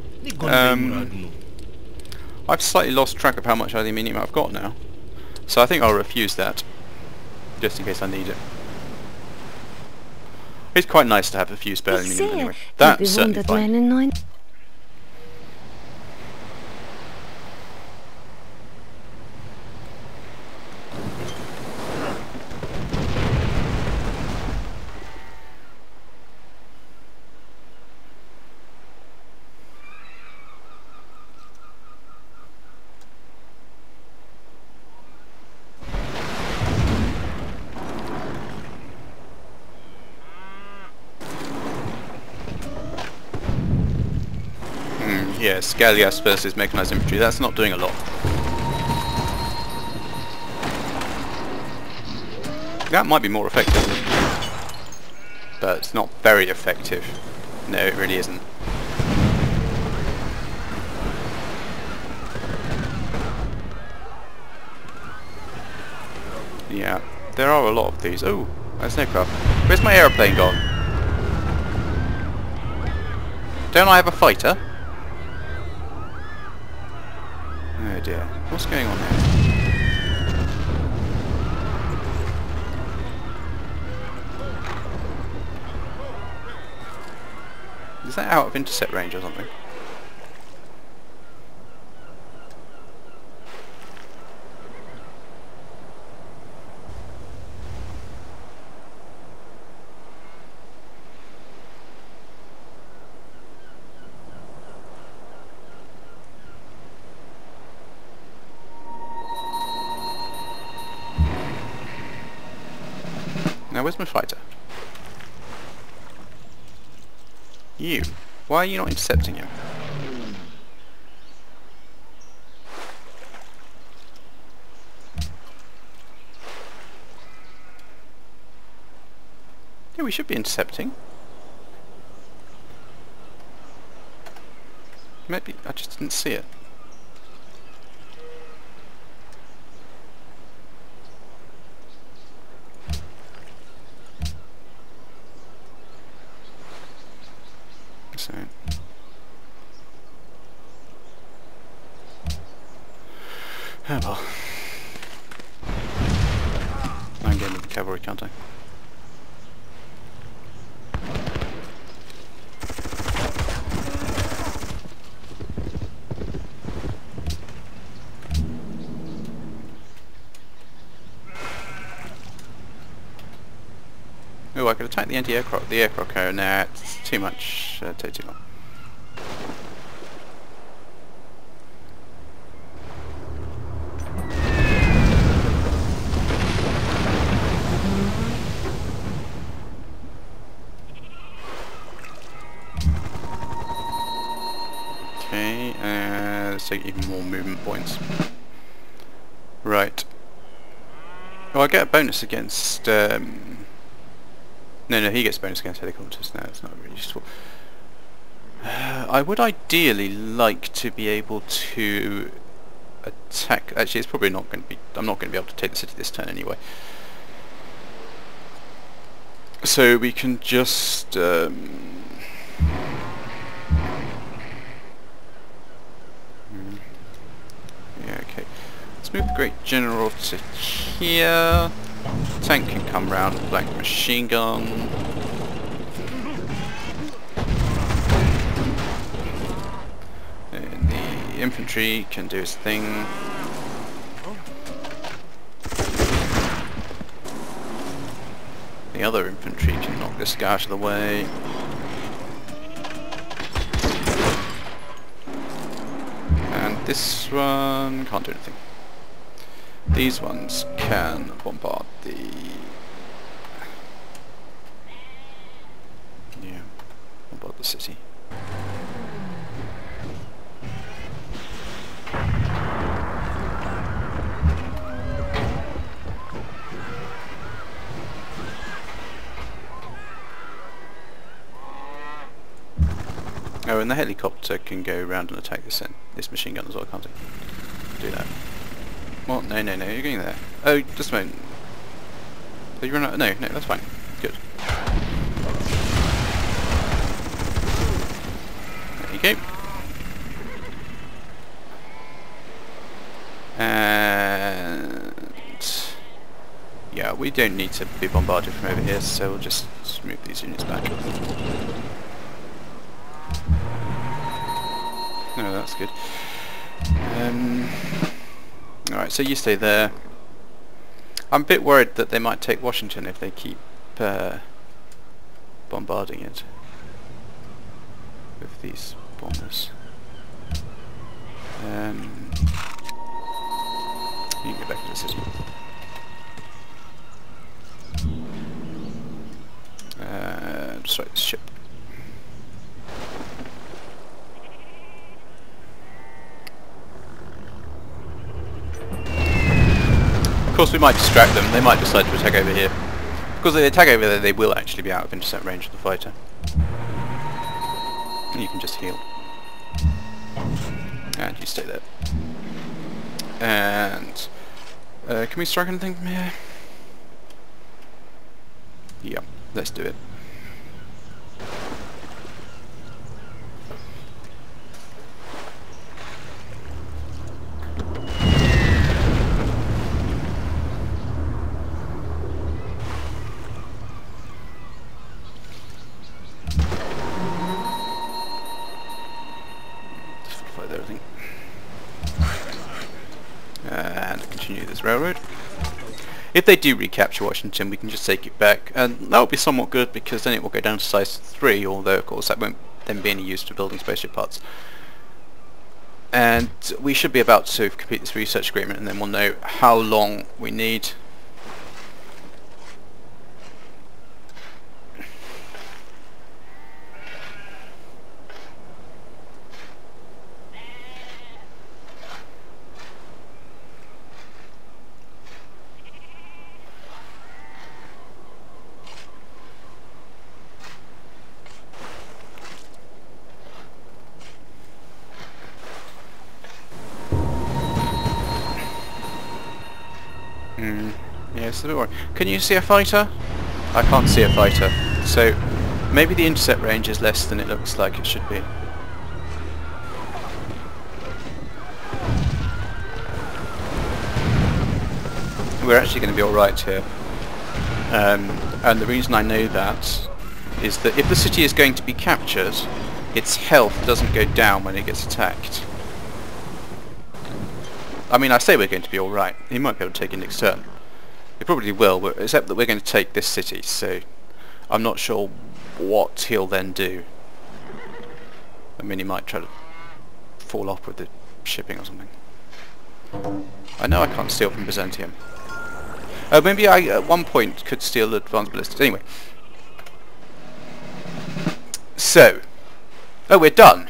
I've slightly lost track of how much aluminium I've got now, so I think I'll refuse that, just in case I need it. It's quite nice to have a few spare aluminium anyway. That's certainly fine. Yes, Gallias versus Mechanized Infantry, that's not doing a lot. That might be more effective, but it's not very effective. No, it really isn't. Yeah, there are a lot of these. Oh, that's an aircraft. Where's my aeroplane gone? Don't I have a fighter? Oh dear, what's going on here? Is that out of intercept range or something? Now where's my fighter? You. Why are you not intercepting him? Yeah, we should be intercepting. Maybe I just didn't see it. Oh well. I'm getting with the cavalry, can't I? Oh, I could attack the anti-aircraft. The aircraft carrier. Nah, it's too much. Take too long. Okay, let's take even more movement points. Right. Oh, I get a bonus against. No, he gets bonus against helicopters. No, it's not really useful. I would ideally like to be able to attack. Actually, it's probably not going to be. I'm not going to be able to take the city this turn anyway. So we can just. Yeah, okay. Let's move the Great General to here. Tank can come round with black machine gun. And the infantry can do its thing. The other infantry can knock this guy out of the way. And this one can't do anything. These ones can bombard the... yeah, bombard the city. Oh, and the helicopter can go around and attack this machine gun as well, can't it? Do that. Well, no, you're going there. Oh, just a moment. Oh, you run out? No, that's fine. Good. There you go. And... yeah, we don't need to be bombarded from over here, so we'll just move these units back. No, that's good. Alright, so you stay there. I'm a bit worried that they might take Washington if they keep bombarding it with these bombers. You can go back to the city. Destroy this ship. Of course we might distract them, they might decide to attack over here. Because if they attack over there, they will actually be out of intercept range of the fighter. And you can just heal. And you stay there. And... can we strike anything from here? Yeah, let's do it. And continue this railroad. If they do recapture Washington, we can just take it back, and that will be somewhat good because then it will go down to size 3, although of course that won't then be any use to building spaceship parts. And we should be about to complete this research agreement, and then we'll know how long we need. Yeah, it's a bit worrying. Can you see a fighter? I can't see a fighter. So maybe the intercept range is less than it looks like it should be. we're actually going to be alright here. And the reason I know that is that if the city is going to be captured, its health doesn't go down when it gets attacked. I mean, I say we're going to be alright. He might be able to take it next turn. He probably will, except that we're going to take this city, so I'm not sure what he'll then do. I mean, he might try to fall off with the shipping or something. I know I can't steal from Byzantium. Maybe I, at one point, could steal advanced ballistics. Anyway. So. Oh, we're done!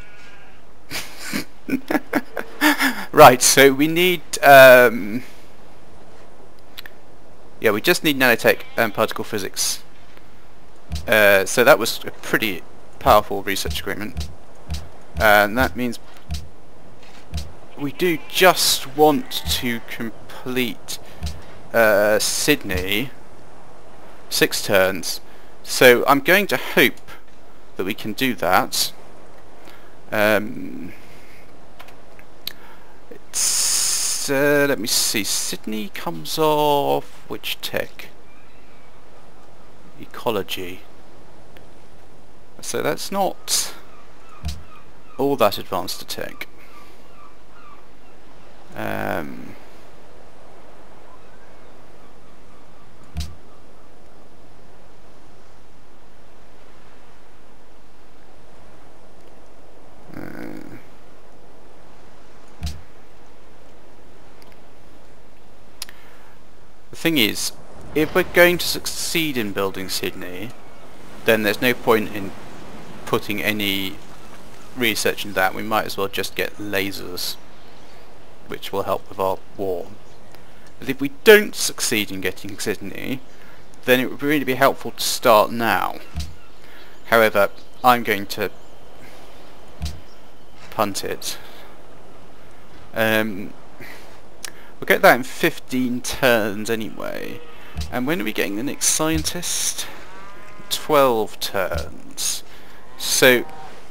Right, so we need... yeah, we just need nanotech and particle physics. So that was a pretty powerful research agreement. And that means we do just want to complete Sydney 6 turns. So I'm going to hope that we can do that. Let me see. Sydney comes off which tech? Ecology. So that's not all that advanced a tech. The thing is, if we're going to succeed in building Sydney, then there's no point in putting any research into that. We might as well just get lasers, which will help with our war. But if we don't succeed in getting Sydney, then it would really be helpful to start now. However, I'm going to punt it. We'll get that in 15 turns anyway. And when are we getting the next scientist? 12 turns. So,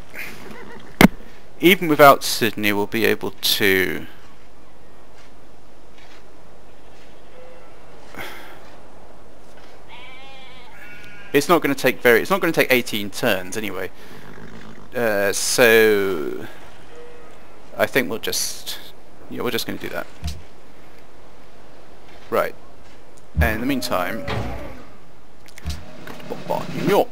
even without Sydney, we'll be able to... It's not going to take 18 turns anyway. So I think we're just going to do that. Right. And in the meantime, go to bombard New York.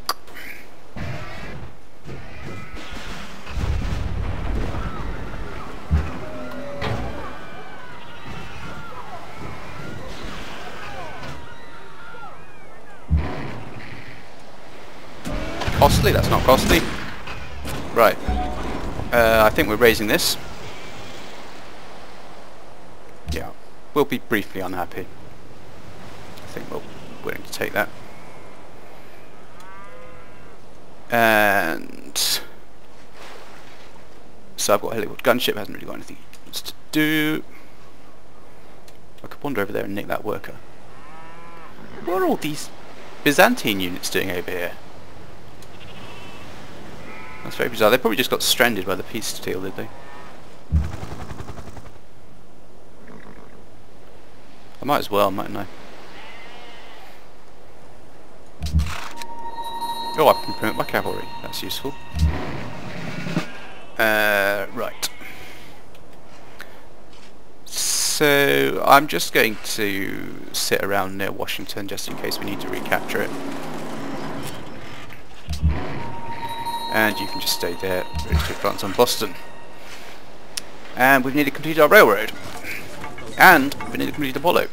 Costly? That's not costly. Right. I think we're raising this. Yeah. We'll be briefly unhappy. I think we're willing to take that. And so I've got a Hollywood gunship, hasn't really got anything else to do. I could wander over there and nick that worker. What are all these Byzantine units doing over here? That's very bizarre. They probably just got stranded by the peace deal, did they? I might as well, mightn't I? Oh, I can promote my cavalry. That's useful. Right. So, I'm just going to sit around near Washington just in case we need to recapture it. And you can just stay there, ready to advance on Boston. And we've nearly completed our railroad. And we nearly completed Apollo.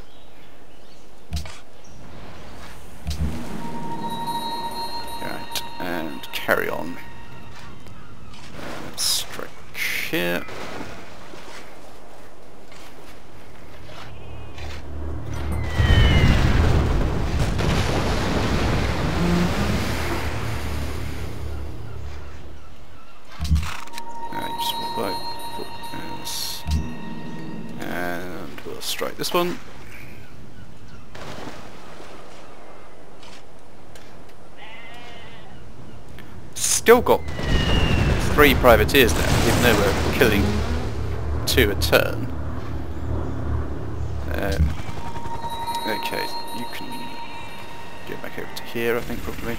Right, and carry on. Strike here. And we'll strike this one. Still got 3 privateers there, even though we're killing 2 a turn. Okay, you can get back over to here, I think, probably.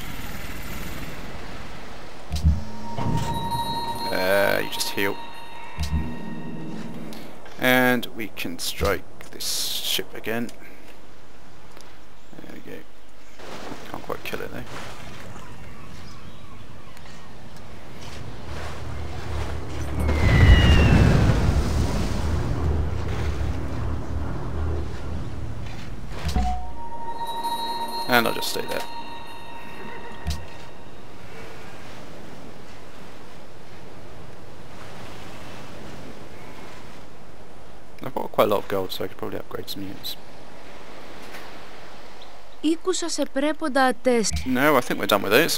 You just heal. And we can strike this ship again. There we go. Can't quite kill it though. And I'll just stay there. I've got quite a lot of gold, so I could probably upgrade some units. Ήκουσα σε πρέποντα τεστ. No, I think we're done with those.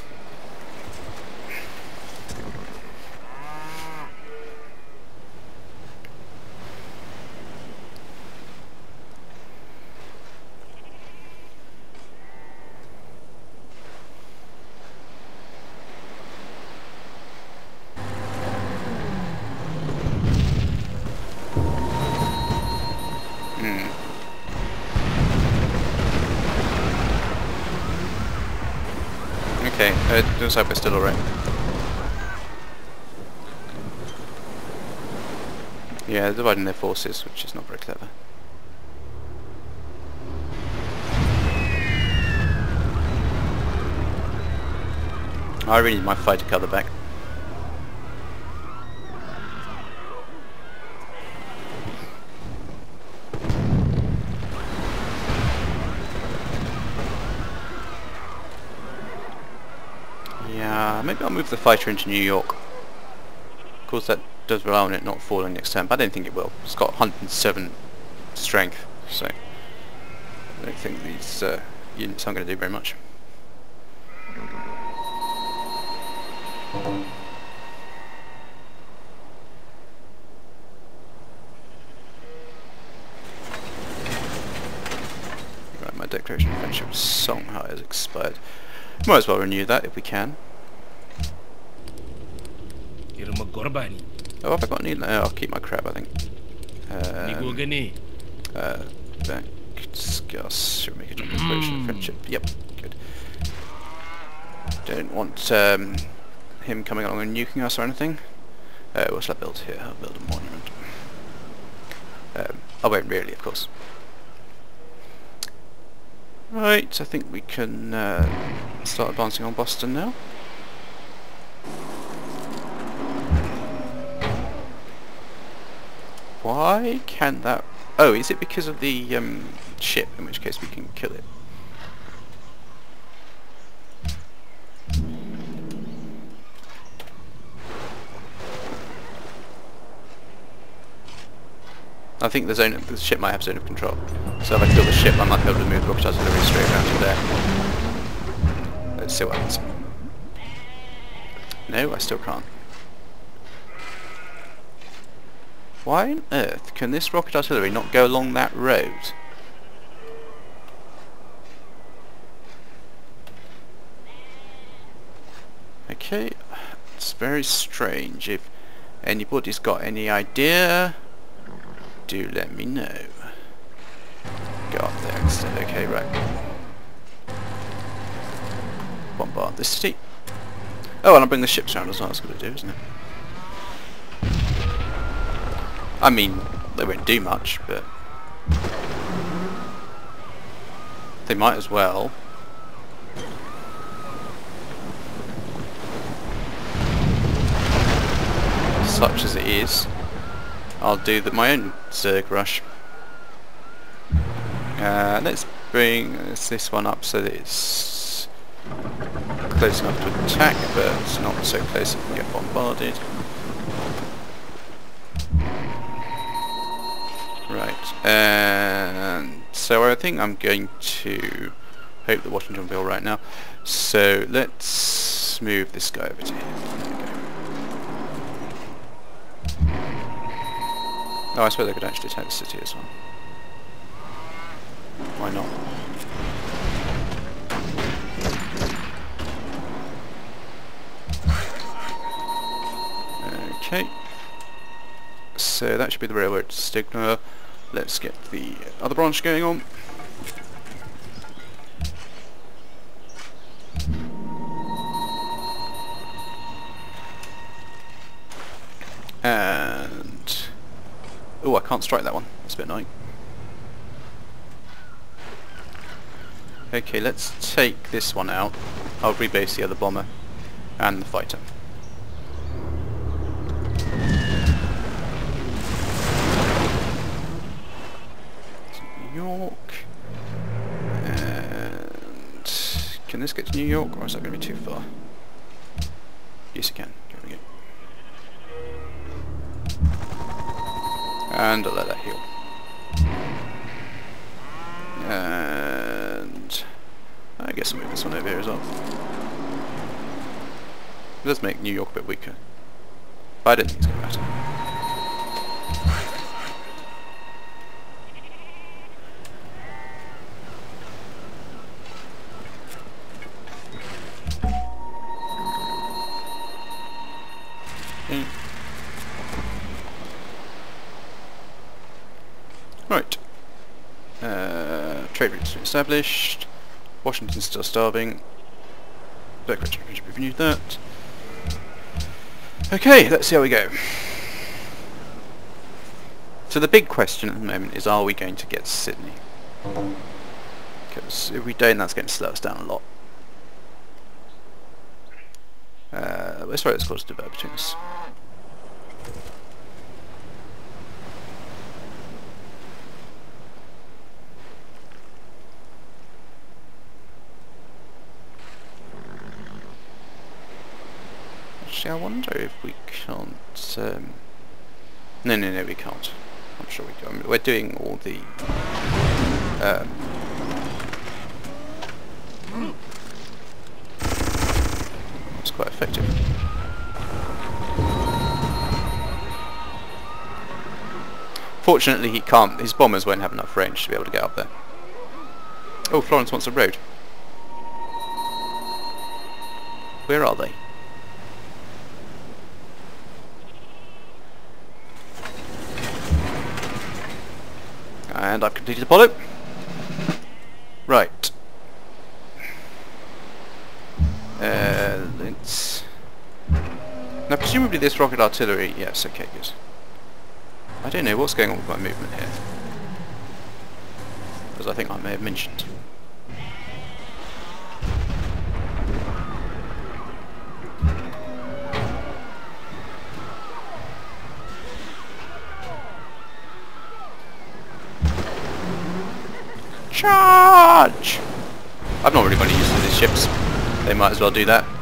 Okay, looks like we're still alright. Yeah, they're dividing their forces, which is not very clever. I really need my fighter colour back. Yeah, maybe I'll move the fighter into New York. Of course that does rely on it not falling next turn, but I don't think it will. It's got 107 strength, so I don't think these units aren't going to do very much. Right, my Declaration of Friendship with Songhai has expired. Might as well renew that if we can. Oh, have I got any? No, I'll keep my crab, I think. Back discuss. Should we make a Declaration of Friendship? Yep, good. Don't want him coming along and nuking us or anything. What shall I build here? I'll build a monument. I won't really, of course. Right, I think we can start advancing on Boston now. Why can't that... Oh, is it because of the ship, in which case we can kill it? I think the ship might have zone of control. So if I kill the ship, I might be able to move rocket artillery straight around to there. Let's see what happens. No, I still can't. Why on earth can this rocket artillery not go along that road? Okay, it's very strange. If anybody's got any idea, do let me know. Go up there instead. Okay, right. Bombard the city. Oh, and I'll bring the ships around as well. That's what to do, isn't it? I mean, they won't do much, but they might as well. Such as it is, I'll do my own Zerg rush. Let's bring this one up so that it's close enough to attack, but it's not so close it can get bombarded. Right, and so I think I'm going to hope that Washington will be alright now. So let's move this guy over to here. There we go. Oh, I suppose I could actually attack the city as well. Why not? Okay. So that should be the railroad signal. Let's get the other branch going on. And oh, I can't strike that one. That's a bit annoying. Okay, let's take this one out. I'll rebase the other bomber and the fighter. New York. And can this get to New York, or is that going to be too far? Yes, it can. Here we go. And I'll let that heal. And I guess I'll move this one over here as well. It does make New York a bit weaker, but I don't think it's going to matter. Okay. Right. Trade routes established. Washington's still starving. Declaration renewed that. Okay, let's see how we go. So the big question at the moment is, are we going to get to Sydney? Because if we don't, that's going to slow us down a lot. Let's write this close to between us. Actually, I wonder if we can't... No, we can't. I'm sure we can. We're doing all the... It's quite effective. Fortunately, he can't. His bombers won't have enough range to be able to get up there. Oh, Florence wants a road. Where are they? And I've completed Apollo. Right. Let's... Now presumably this rocket artillery... Yes, okay, good. I don't know what's going on with my movement here. As I think I may have mentioned. Charge! I've not really got any use for these ships. They might as well do that.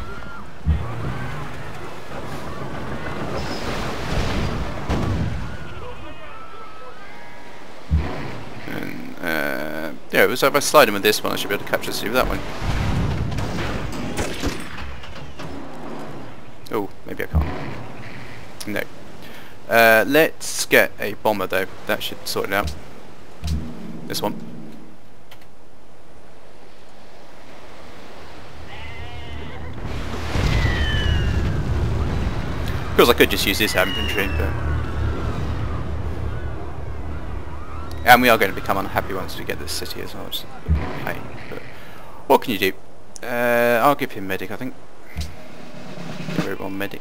And yeah, so if I slide in with this one, I should be able to capture the city with that one. Oh, maybe I can't. No. Let's get a bomber though. That should sort it out. This one. Of course I could just use this infantry, but... And we are going to become unhappy once we get this city as well, which is a bit of a pain, but... What can you do? I'll give him medic, I think. Very well, medic.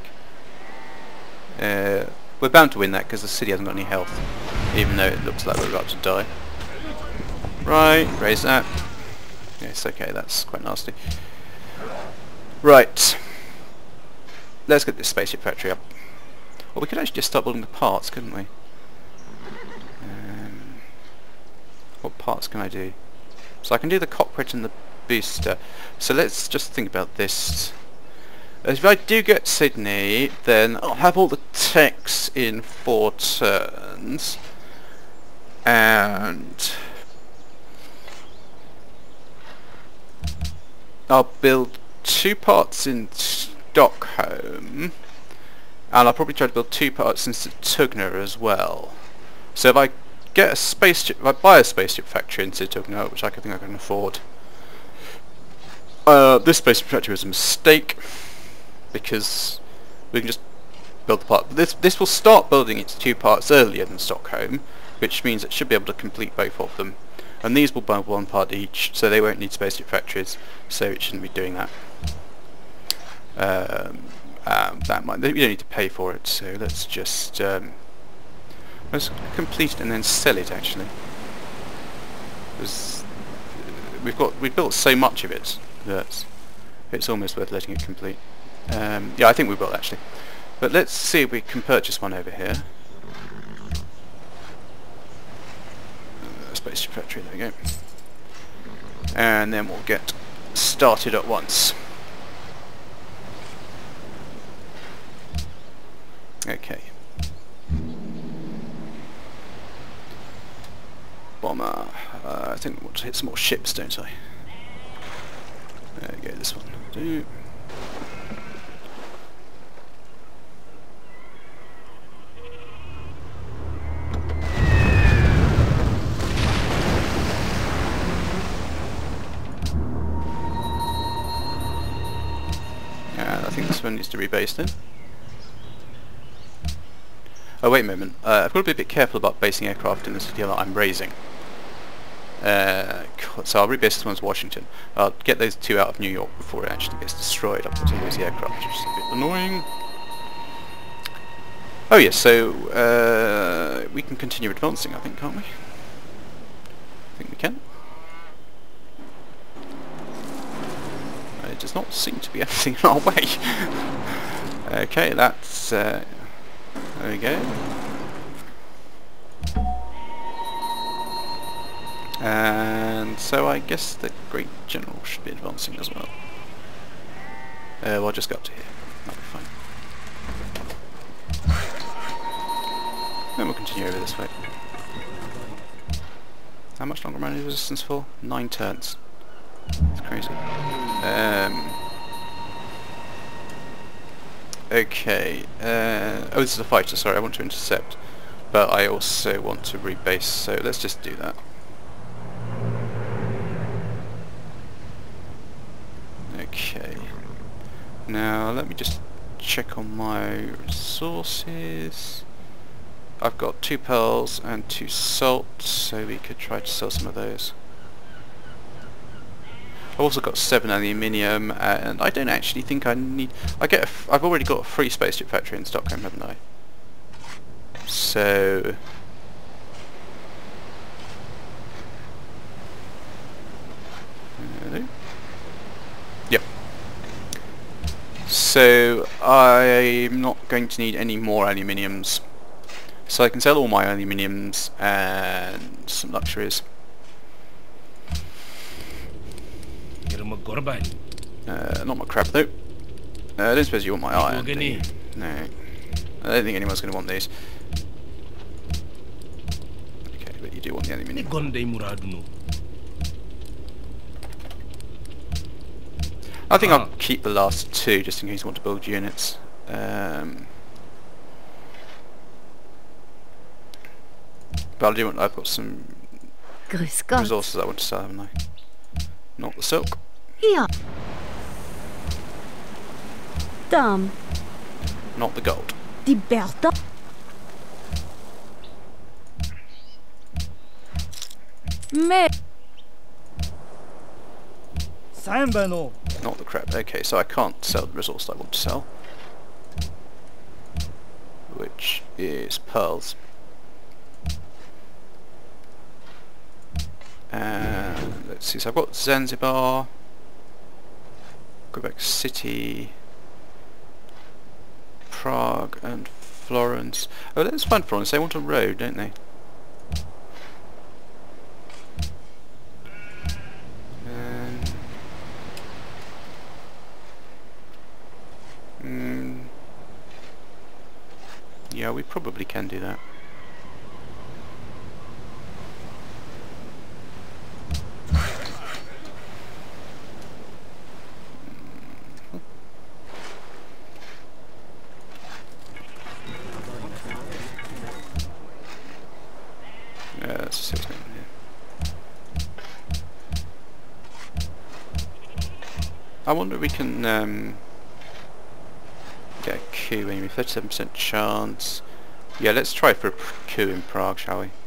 We're bound to win that because the city hasn't got any health, even though it looks like we're about to die. Right, raise that. Yes, okay, that's quite nasty. Right. Let's get this spaceship factory up. Well, we could actually just start building the parts, couldn't we? What parts can I do? So I can do the cockpit and the booster. So let's just think about this. If I do get Sydney, then I'll have all the techs in 4 turns. And... I'll build 2 parts in Stockholm, and I'll probably try to build 2 parts in Tugna as well. So if I get a spaceship, if I buy a spaceship factory in Tugna, which I think I can afford, this spaceship factory is a mistake because we can just build the part. This will start building its 2 parts earlier than Stockholm, which means it should be able to complete both of them. And these will build 1 part each, so they won't need spaceship factories, so it shouldn't be doing that. that might, we don't need to pay for it, so let's just let's complete it and then sell it actually. Because we've built so much of it that it's almost worth letting it complete. Yeah, I think we will actually. But let's see if we can purchase one over here. Spaceship factory, there we go. And then we'll get started at once. Okay. Bomber. I think I want to hit some more ships, don't I? There we go, this one. Do. I think this one needs to be rebased in. Oh wait a moment, I've got to be a bit careful about basing aircraft in the city that I'm raising. So I'll rebase this one as Washington. I'll get those two out of New York before it actually gets destroyed. I'll put all those aircraft, which is a bit annoying. Oh yes, so we can continue advancing, I think, can't we? I think we can. It does not seem to be anything in our way. Okay, that's... there we go. And so I guess the Great General should be advancing as well. Well, I'll just go up to here. That'll be fine. Then we'll continue over this way. How much longer am I in resistance for? 9 turns. It's crazy. Okay. Oh, this is a fighter, sorry, I want to intercept. But I also want to rebase, so let's just do that. Okay. Now, let me just check on my resources. I've got 2 pearls and 2 salt, so we could try to sell some of those. I've also got 7 aluminium, and I don't actually think I need... I've already got a free spaceship factory in Stockholm, haven't I? So... Yep. So I'm not going to need any more aluminiums. So I can sell all my aluminiums and some luxuries. Not my crap though. I don't suppose you want my iron, do you? No. I don't think anyone's going to want these. Okay, but you do want the aluminium. I think I'll keep the last 2 just in case you want to build units. But I do want... I've got some resources I want to sell, haven't I? Not the silk. Yeah. Dumb. Not the gold. Die Bertha. Me. Not the crap. Okay, so I can't sell the resource I want to sell, which is pearls. And let's see. So I've got Zanzibar, Quebec City, Prague, and Florence. Oh, let's find Florence. They want a road, don't they? Yeah, we probably can do that. Let's see what's going on here. I wonder if we can get a coup, maybe 37% chance. Yeah, let's try for a coup in Prague, shall we?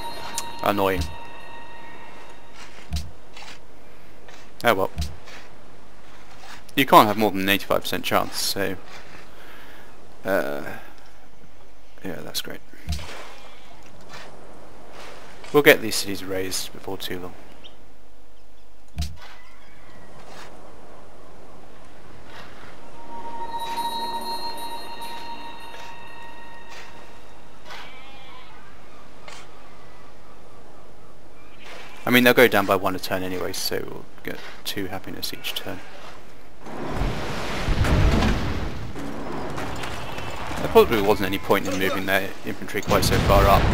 Annoying. Oh well. You can't have more than an 85% chance, so yeah, that's great. We'll get these cities raised before too long. I mean, they'll go down by 1 a turn anyway, so we'll get 2 happiness each turn. There probably wasn't any point in moving their infantry quite so far up.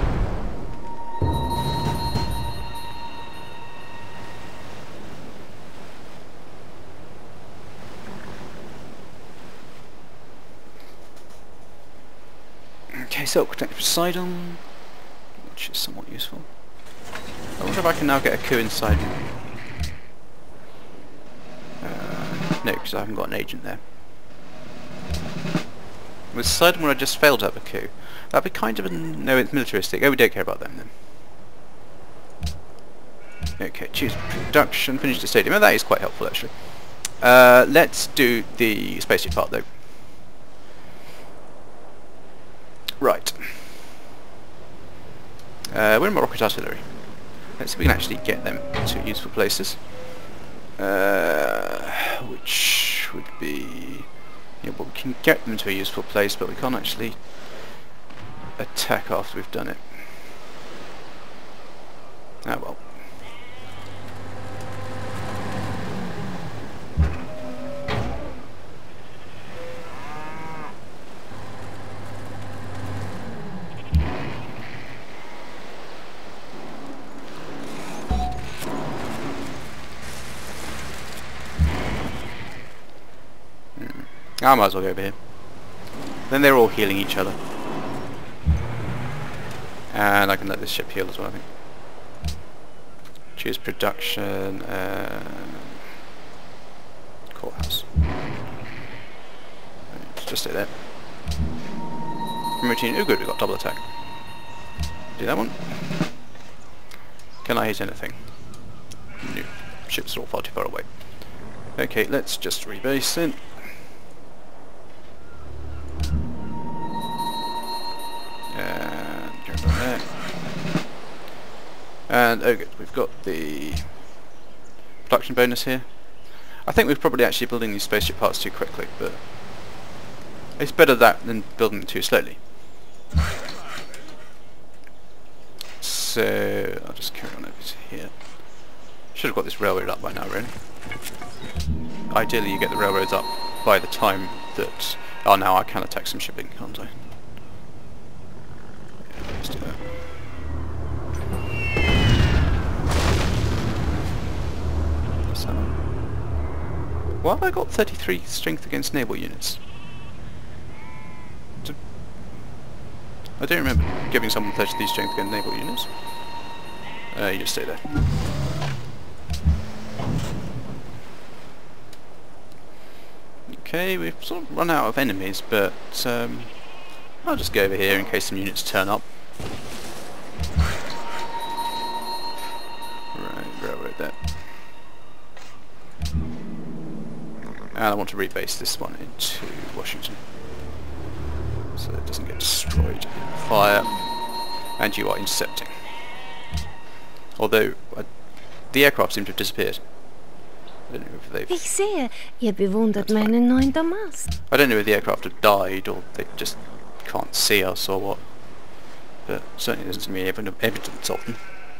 Okay, so protect Poseidon, which is somewhat useful. I wonder if I can now get a coup inside. No, because I haven't got an agent there. With Poseidon where I just failed to have a coup. That'd be kind of a... no, it's militaristic. Oh, we don't care about them then. Okay, choose production, finish the stadium. Oh, that is quite helpful actually. Let's do the spaceship part though. Right. We're in my rocket artillery. Let's see if we can actually get them to useful places. Which would be... yeah, well, we can get them to a useful place, but we can't actually attack after we've done it. Ah well. I might as well go over here. Then they're all healing each other. And I can let this ship heal as well, I think. Choose production, courthouse. Just stay there. Routine, oh good, we got double attack. Do that one. Can I hit anything? No. Ships are all far too far away. Okay, let's just rebase it. And oh good, we've got the production bonus here. I think we're probably actually building these spaceship parts too quickly, but it's better that than building them too slowly. So I'll just carry on over to here. Should have got this railroad up by now, really. Ideally you get the railroads up by the time that... oh, now I can attack some shipping, can't I? Yeah, let's do that. Why have I got 33 strength against naval units? I don't remember giving someone 33 strength against naval units. You just stay there. Okay, we've sort of run out of enemies, but I'll just go over here in case some units turn up. Right, railroad there. And I want to rebase this one into Washington, so it doesn't get destroyed in fire. And you are intercepting. Although, the aircraft seem to have disappeared. I don't know if they've... Ich sehe, ihr bewundert meinen neuen Damast. I don't know if the aircraft have died, or they just can't see us, or what. But certainly there isn't any evidence of them.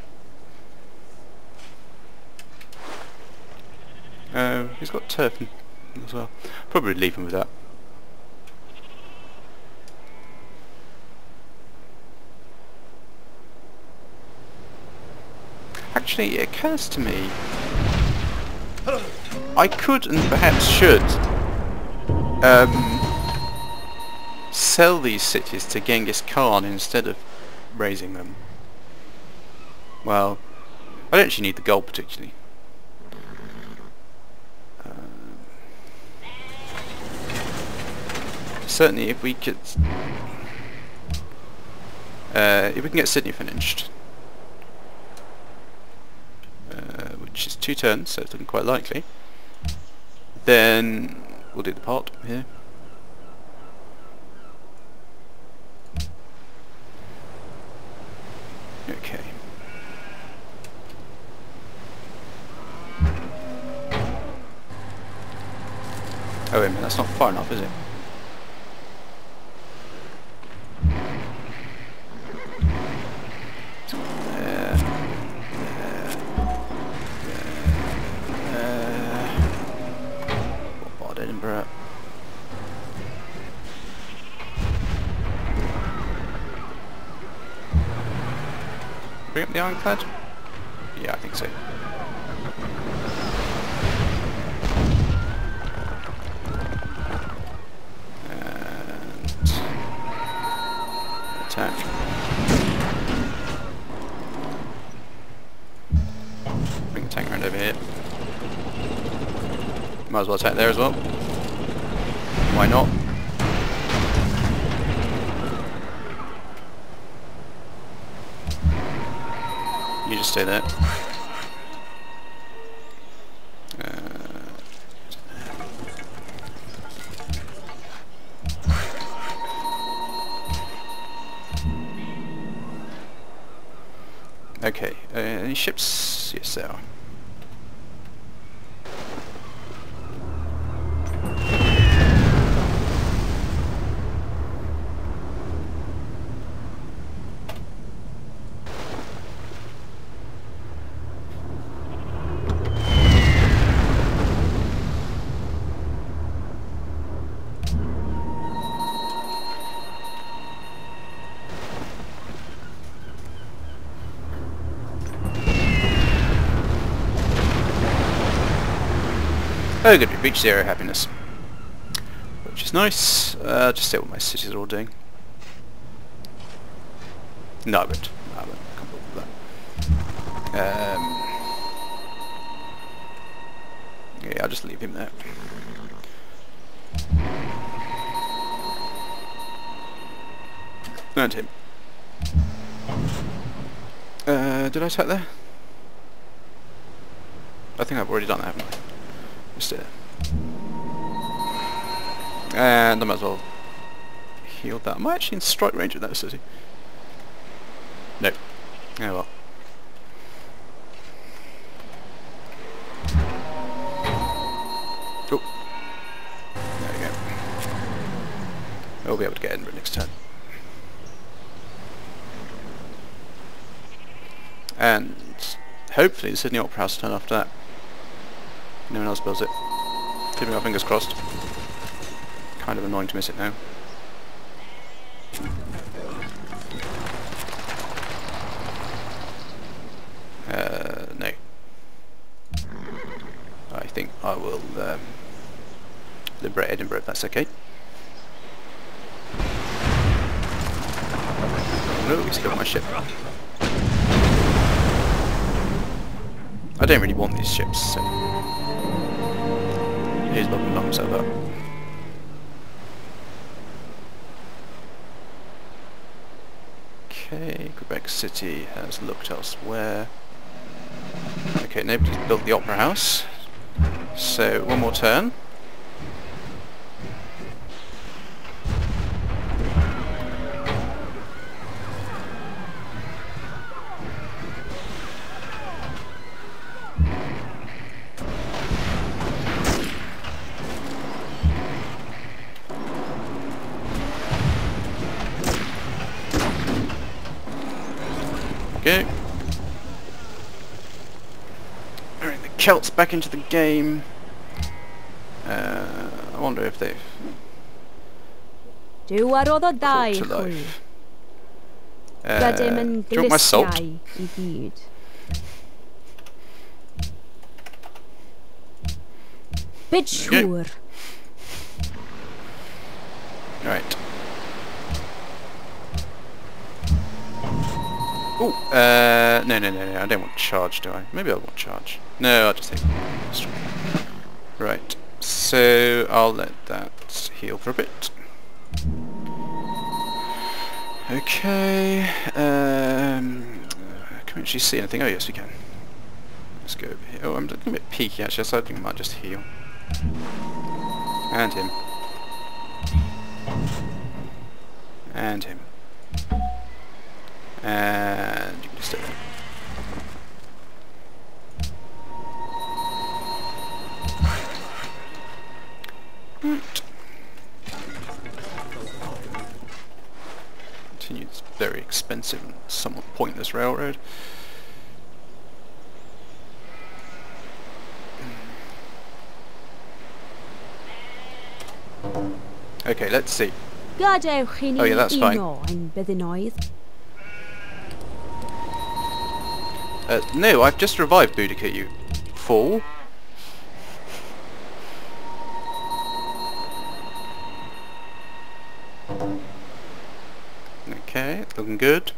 He's got turf as well. Probably leave him with that. Actually, it occurs to me I could and perhaps should sell these cities to Genghis Khan instead of raising them. Well, I don't actually need the gold particularly. Certainly, if we can get Sydney finished, which is 2 turns, so it's looking quite likely, Then we'll do the pot here. Okay. Oh wait a minute, that's not far enough, is it? What about Edinburgh? Bring up the ironclad? Yeah, I think so. Attack. Bring the tank around over here. Might as well attack there as well. Why not? You just stay there. Okay, any ships? Yes, there are. Oh good, we reached 0 happiness. Which is nice. Just see what my cities are all doing. No, I won't. I can't bother with that. Yeah, I'll just leave him there. And him. Did I attack there? I think I've already done that, haven't I? Just there. And I might as well heal that. Am I actually in strike range of that city? No. Oh well. Oh. There we go. We'll be able to get Edinburgh next turn. And hopefully the Sydney Opera House will turn after that. No one else builds it. Keeping our fingers crossed. Kind of annoying to miss it now. No. I think I will liberate Edinburgh if that's okay. No, he's killed my ship. I don't really want these ships, so he's looking long himself up. Okay, Quebec City has looked elsewhere. Okay, nobody's built the Opera House. So, one more turn. Okay. Alright, the Celts back into the game. I wonder if they've brought to life. Do you want my salt? Sure. Right. Oh, no, I don't want charge, do I? Maybe I'll want charge. No, I'll just take strong. Right, so I'll let that heal for a bit. Okay, can we actually see anything? Oh yes we can. Let's go over here. Oh, I'm looking a bit peaky actually, so I think I might just heal. And him. And him. And you can just stay there. Right. Continue this very expensive and somewhat pointless railroad. Okay, let's see. Oh yeah, that's fine. No, I've just revived Boudica, you fool. Okay, looking good.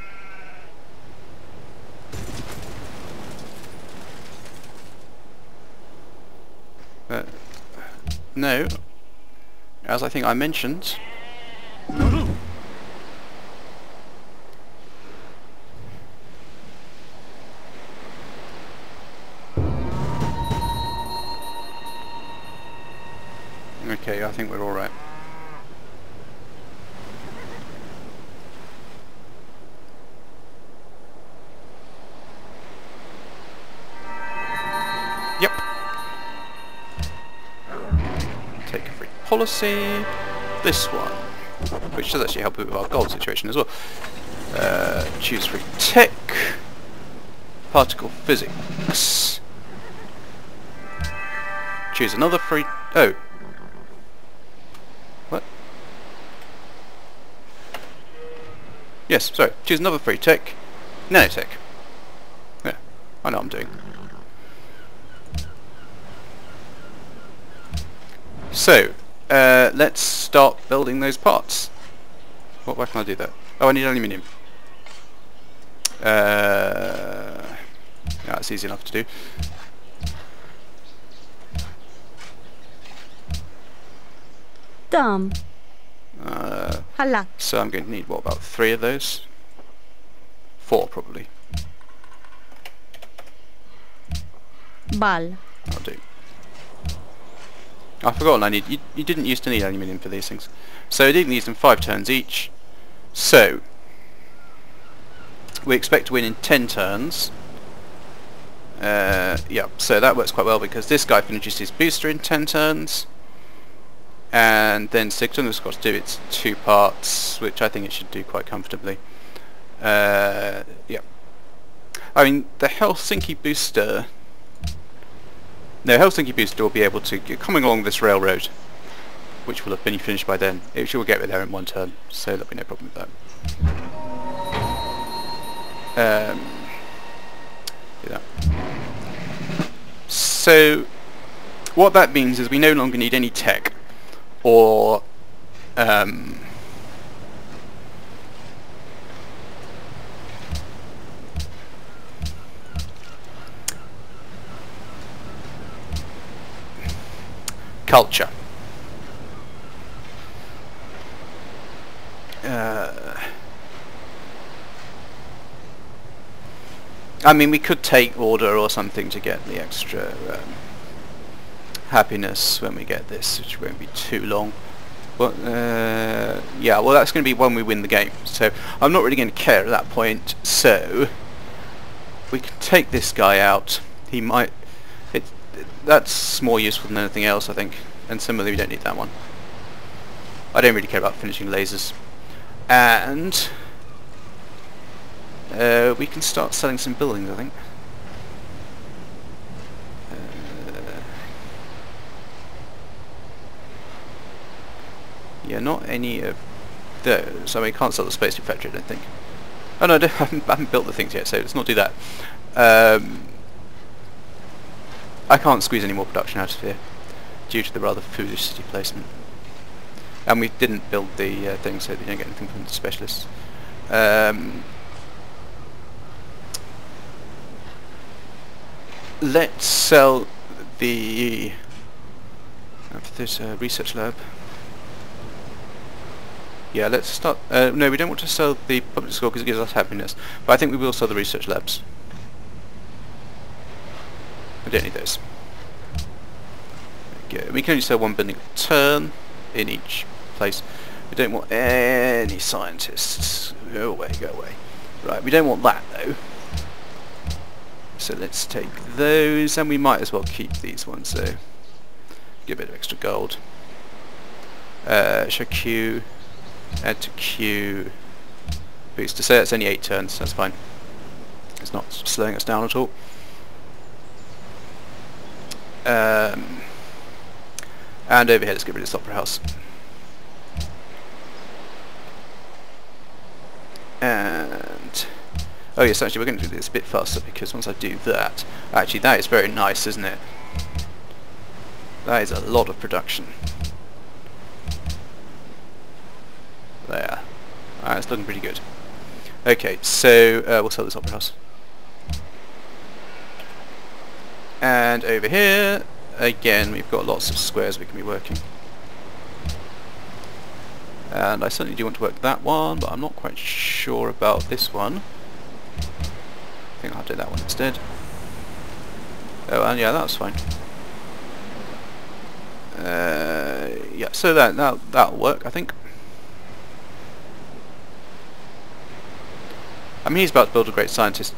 No, as I think I mentioned, okay, I think we're alright. Yep. Take a free policy. This one, which does actually help with our gold situation as well. Choose free tech. Particle physics. Choose another free... Oh. What? Yes, sorry. Choose another free tech. Nanotech. Yeah, I know what I'm doing. So, let's start building those parts. Why can I do that? Oh, I need aluminium. Yeah, that's easy enough to do. Dumb. So I'm going to need, what, about 3 of those? 4 probably. Bal. I'll do. I've forgotten I need... You didn't used to need aluminium for these things. So I didn't use them 5 turns each. So, we expect to win in 10 turns. Yeah, so that works quite well because this guy finishes his booster in 10 turns. And then Sigtund's got to do its 2 parts, which I think it should do quite comfortably. Yeah. I mean, the Helsinki booster... No, Helsinki booster will be able to... Coming along this railroad, which will have been finished by then, it will get there in 1 turn, so there'll be no problem with that. Do that. So, what that means is we no longer need any tech or culture. I mean, we could take order or something to get the extra happiness when we get this, which won't be too long. But yeah, well, that's going to be when we win the game. So I'm not really going to care at that point. So we can take this guy out. He might. That's more useful than anything else, I think. And similarly, we don't need that one. I don't really care about finishing lasers. And we can start selling some buildings, I think. Yeah, not any of those. I mean, I can't sell the spacesuit factory, I don't think. Oh no, I haven't built the things yet, so let's not do that. I can't squeeze any more production out of here due to the rather foolish city placement. And we didn't build the thing, so we don't get anything from the specialists. Let's sell the... There's a research lab. Yeah, let's start... no, we don't want to sell the public school because it gives us happiness. But I think we will sell the research labs. I don't need those. go. We can only sell one building a turn in each place. We don't want any scientists. Go away, go away. Right, we don't want that though. So let's take those, and we might as well keep these ones though. Get a bit of extra gold. Show Q, add to Q. Boost to say it's only 8 turns, that's fine. It's not slowing us down at all. And over here, let's get rid of this opera house. And oh yes, actually we're going to do this a bit faster, because once I do that, actually that is very nice, isn't it? That is a lot of production. There. It's looking pretty good. Okay, so we'll sell this opera house. And over here, again, we've got lots of squares we can be working. And I certainly do want to work that one, but I'm not quite sure about this one. I think I'll do that one instead. Oh, and yeah, that's fine. Yeah, so that'll work, I think. I mean, he's about to build a great scientist.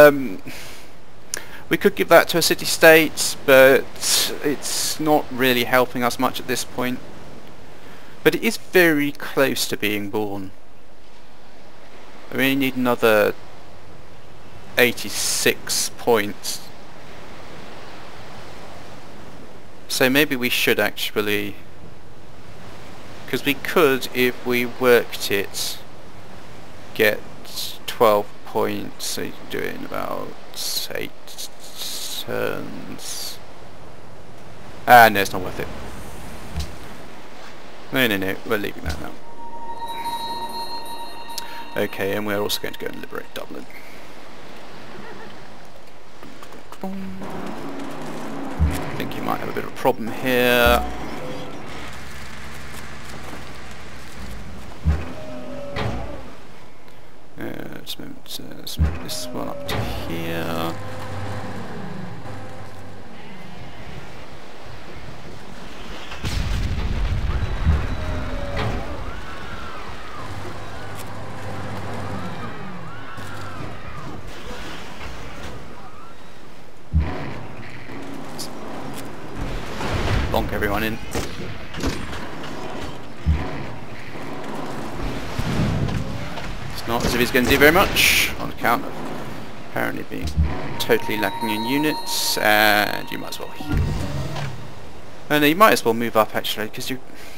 We could give that to a city-state, but it's not really helping us much at this point. But it is very close to being born. I really need another 86 points. So maybe we should actually... because we could, if we worked it, get 12 points, so you can do it in about 8 turns. Ah, no, it's not worth it. No, we're leaving that now. Okay, and we're also going to go and liberate Dublin. I think you might have a bit of a problem here. Just move this one up to here. Bonk everyone in. Not as if he's going to do very much, on account of apparently being totally lacking in units, and you might as well heal. And you might as well move up actually, because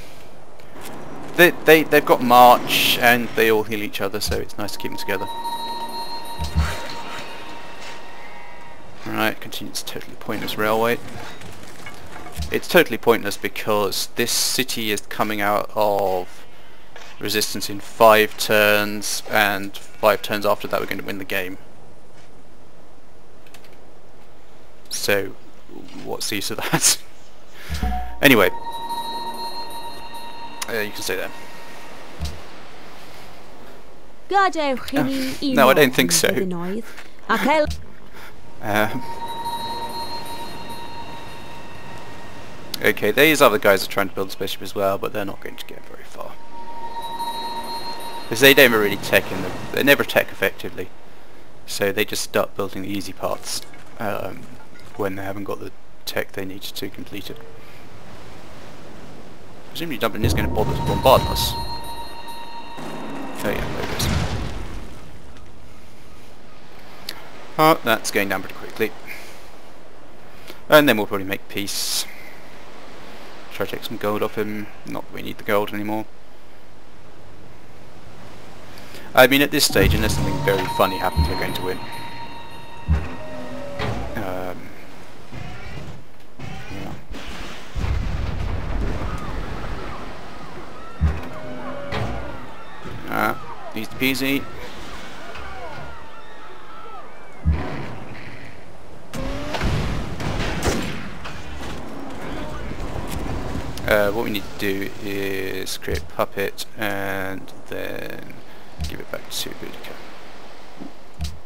they've got March and they all heal each other, so it's nice to keep them together. Alright, continue this totally pointless railway. It's totally pointless because this city is coming out of resistance in 5 turns, and 5 turns after that we're going to win the game. So, what's the use of that? Anyway, you can stay there. No, I don't think so. Okay, these other guys are trying to build a spaceship as well, but they're not going to get very far. Because they don't really tech in them. They never tech effectively. So they just start building the easy parts when they haven't got the tech they need to complete it. Presumably Dublin is going to bother to bombard us. Oh yeah, there it is. Oh, that's going down pretty quickly. And then we'll probably make peace. Try to take some gold off him. Not that we need the gold anymore. I mean, at this stage, unless something very funny happens, we're going to win. Yeah. Easy peasy. What we need to do is create Puppet and then give it back to Boudica.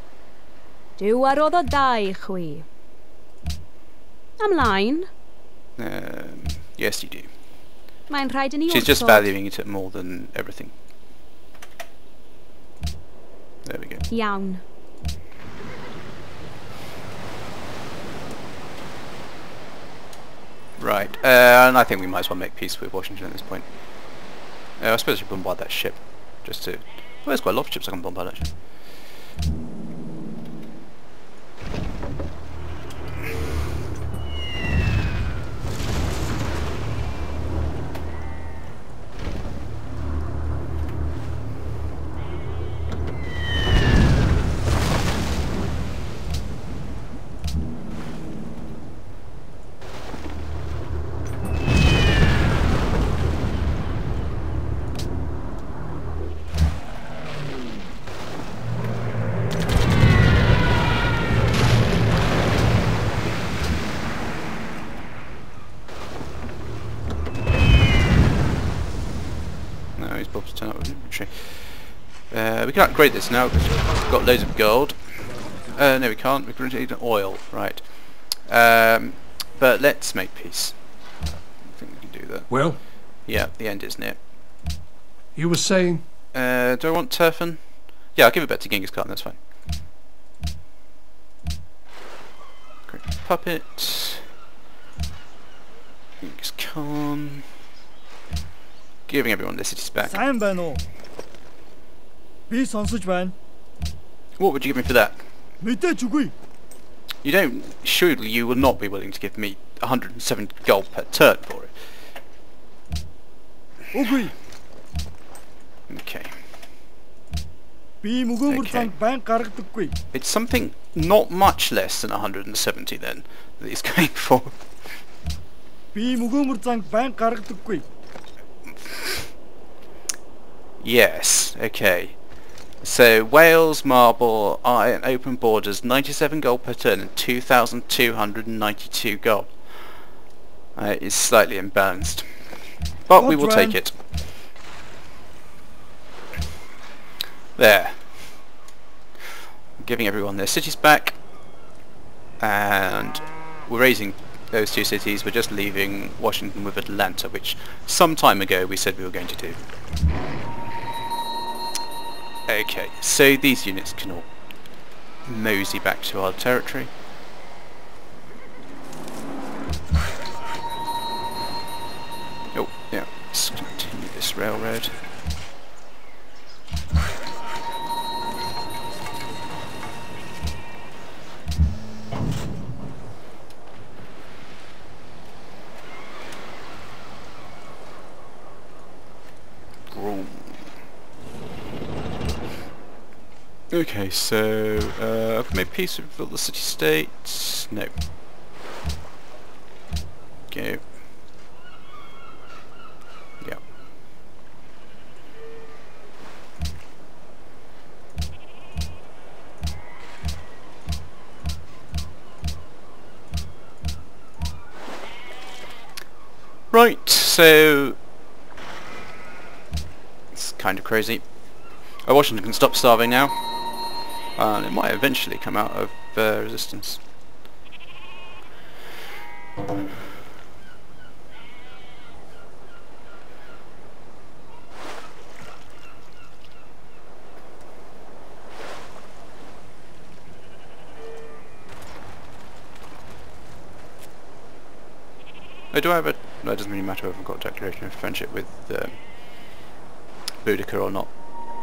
Do what other die, Chui. I'm lying. Yes, you do. Mae'n rhaid i ni She's just wrthod. valuing it more than everything. There we go. Iawn. Right, and I think we might as well make peace with Washington at this point. I suppose we bombard that ship, just to... Well, there's quite a lot of ships I can bombard, actually. Turn up with infantry. We can upgrade this now because we've got loads of gold. No, we can't. We can need oil, right? But let's make peace. I think we can do that. Well, yeah, the end is near. you were saying? Do I want Turfan? Yeah, I'll give it back to Genghis Khan. That's fine. Great puppet. Genghis Khan. Giving everyone their cities back. сайн байна уу? Би сонсож байна. What would you give me for that? Мэдээж үгүй. You don't. Surely you will not be willing to give me 107 gold per turn for it. Үгүй. Okay. Би мөгөөмөр цанг байн гаргадаггүй. It's something not much less than 170 then that he's going for. Би мөгөөмөр цанг байн гаргадаггүй. Yes. Okay. So Wales, marble, iron, open borders, 97 gold per turn and 2,292 gold. It's slightly imbalanced, but we will take it. There. Giving everyone their cities back, and we're raising those two cities. We're just leaving Washington with Atlanta, which some time ago we said we were going to do. Okay, so these units can all mosey back to our territory. Oh, yeah, let's continue this railroad. Okay, so have we made peace with all the city-states? No. Go. Yeah. Right, so it's kind of crazy. Washington can stop starving now. And it might eventually come out of resistance. Oh, do I have a... No, it doesn't really matter if I've got a declaration of friendship with Boudica or not.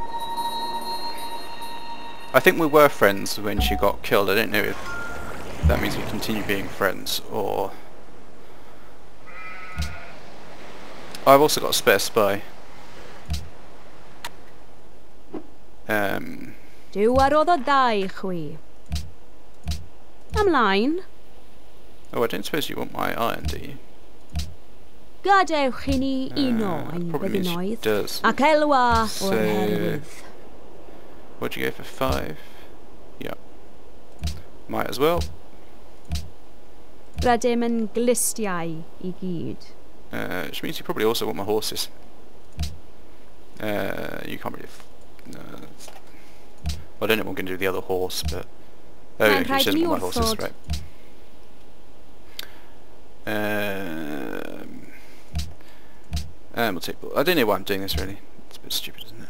I think we were friends when she got killed. I don't know if that means we continue being friends or... Oh, I've also got a spare spy. Dywarodd o da I chwi. Ymlaen. Oh, I don't suppose you want my iron, do you? Gadewch I ni uno ein probably means she byddinoedd. does. Ac elwa So- o'r herwydd. What'd you go for? 5? Yeah. Might as well. Rydym yn glistiau I gyd. Which means you probably also want my horses. You can't really... well, I don't know what I'm going to do with the other horse, but... Oh, Mae'n okay, rhaid she doesn't mi want my horses, wrthod. right. And we'll take... I don't know why I'm doing this really. It's a bit stupid, isn't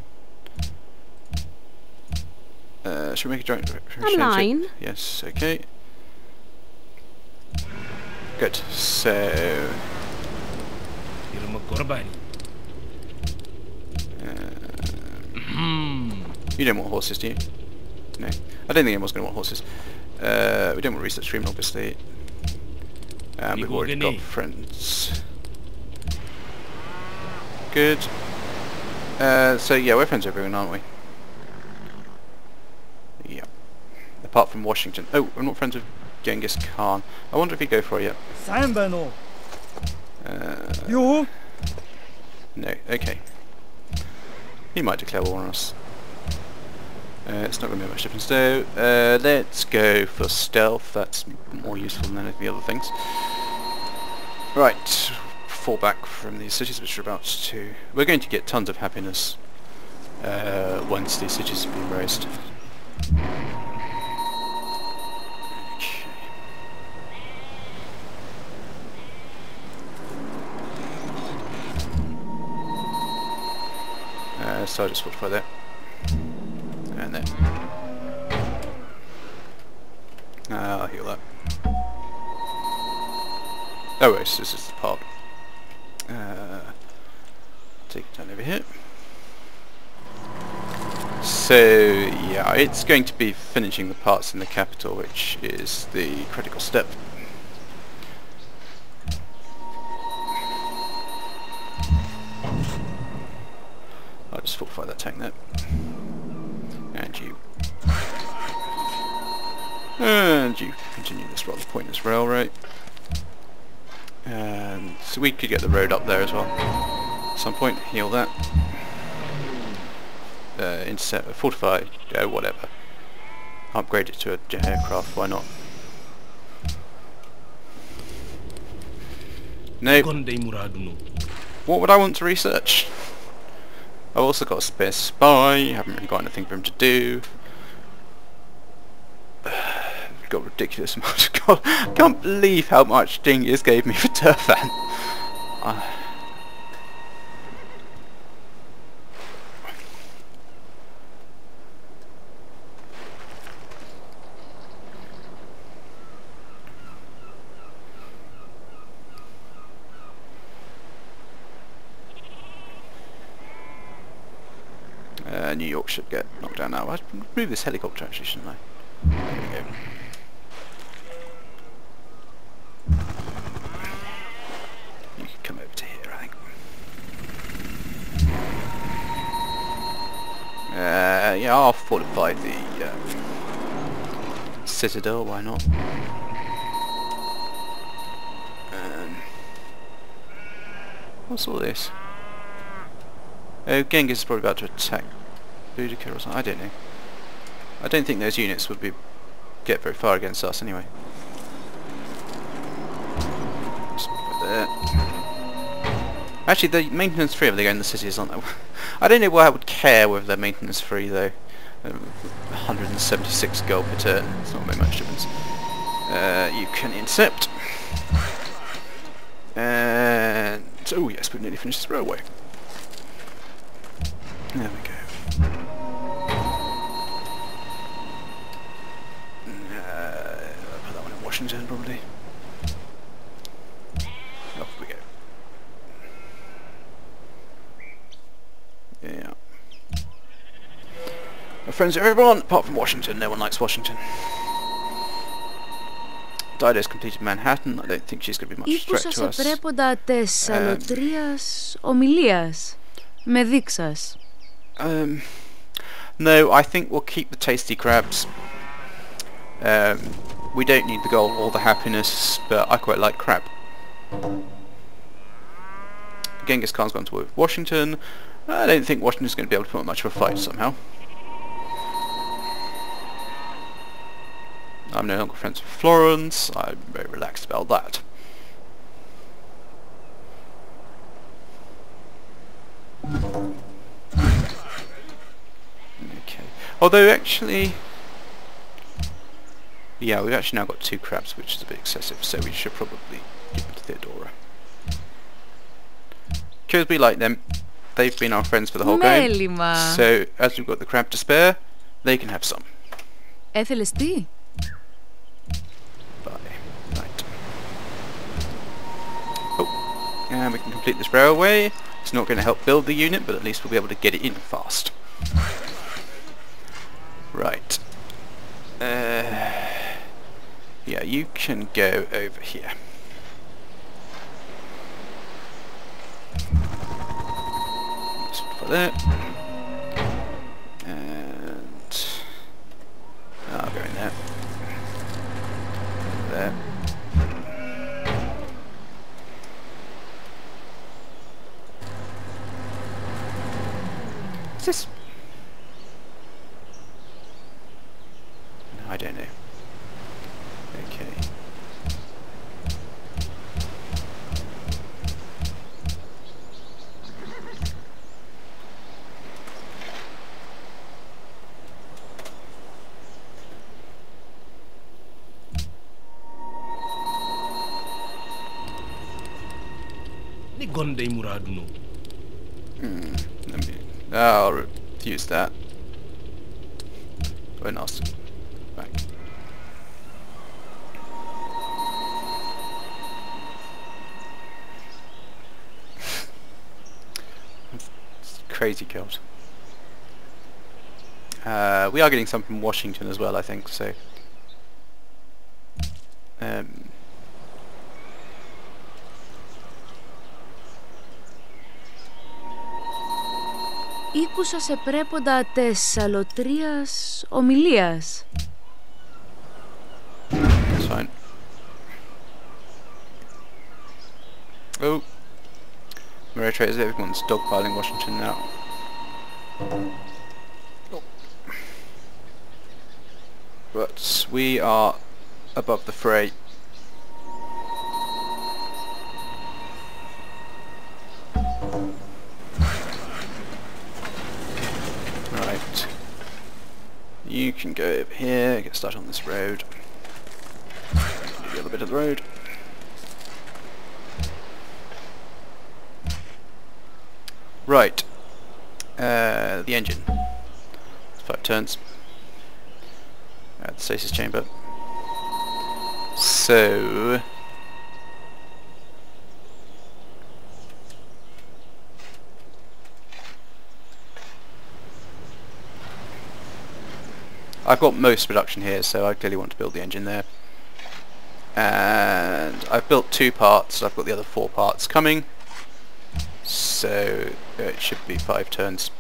it? Should we make a joint... Online. Yes, okay. Good. So... you don't want horses, do you? No. I don't think anyone's going to want horses. We don't want research streaming, obviously. We've already got friends. Good. So yeah, we're friends with everyone, aren't we? Yeah. Apart from Washington. Oh, we're not friends with Genghis Khan. I wonder if he'd go for it yet. 300のよ No, okay. He might declare war on us. It's not going to be much difference though. Let's go for stealth. That's more useful than any of the other things. Right. Fall back from these cities which are about to... We're going to get tons of happiness once these cities have been raised. Okay. So I just fortify that. And then I'll heal that. Oh wait, this is the part. Take it down over here. So yeah, it's going to be finishing the parts in the capital, which is the critical step. I'll just fortify that tank there. And you. And you continue this rather pointless railway. And so we could get the road up there as well. At some point, heal that. Intercept, fortify, whatever. Upgrade it to a jet aircraft, why not? Nope. What would I want to research? I've also got a spare spy, haven't really got anything for him to do. Got ridiculous amounts. God, I can't believe how much Genghis gave me for Turfan. New York should get knocked down now. I should move this helicopter actually, shouldn't I? There we go. You can come over to here, I think. Yeah, I'll fortify the citadel, why not? What's all this? Oh, Genghis is probably about to attack Boudica or something, I don't know. I don't think those units would get very far against us anyway. There. Actually, the maintenance free if they go in the cities, aren't they? I don't know why I would care whether they're maintenance free though. 176 gold per turn, it's not very much difference. You can intercept. And oh yes, we've nearly finished this railway. There we go. I'll put that one in Washington probably. Off we go. Yeah. We're friends with everyone apart from Washington. No one likes Washington. Dido's completed Manhattan. I don't think she's going to be much threat to us. Πρέποντα τες αλωτρίας ομιλίας με δείξας. No, I think we'll keep the tasty crabs. We don't need the gold or the happiness, but I quite like crab. Genghis Khan's gone to war with Washington. I don't think Washington's going to be able to put up much of a fight somehow. I'm no longer friends with Florence. I'm very relaxed about that. Okay. Although actually, yeah, we've actually now got 2 crabs, which is a bit excessive, so we should probably give them to Theodora. because we like them. They've been our friends for the whole game. Μέλημα. So, as we've got the crab to spare, they can have some. Έθελες τι? Bye. Right. Oh, and we can complete this railway. It's not going to help build the unit, but at least we'll be able to get it in fast. Right. Yeah, you can go over here. Just for that. And I'll go in there. There. Is this? No, I don't know. Okay. I'll refuse that. Won't ask back. Crazy god. We are getting some from Washington as well, I think, so Ήκουσα σε πρέποντα τεσσαλοτρίας ομιλίας. that's fine. Oh, Maria is everyone's dogpiling Washington now. Oh. But we are above the fray. Right. You can go over here, get started on this road. Do the other bit of the road. Right. The engine. It's 5 turns. The stasis chamber. So I've got most production here, so I clearly want to build the engine there. And I've built 2 parts, I've got the other 4 parts coming. So it should be 5 turns.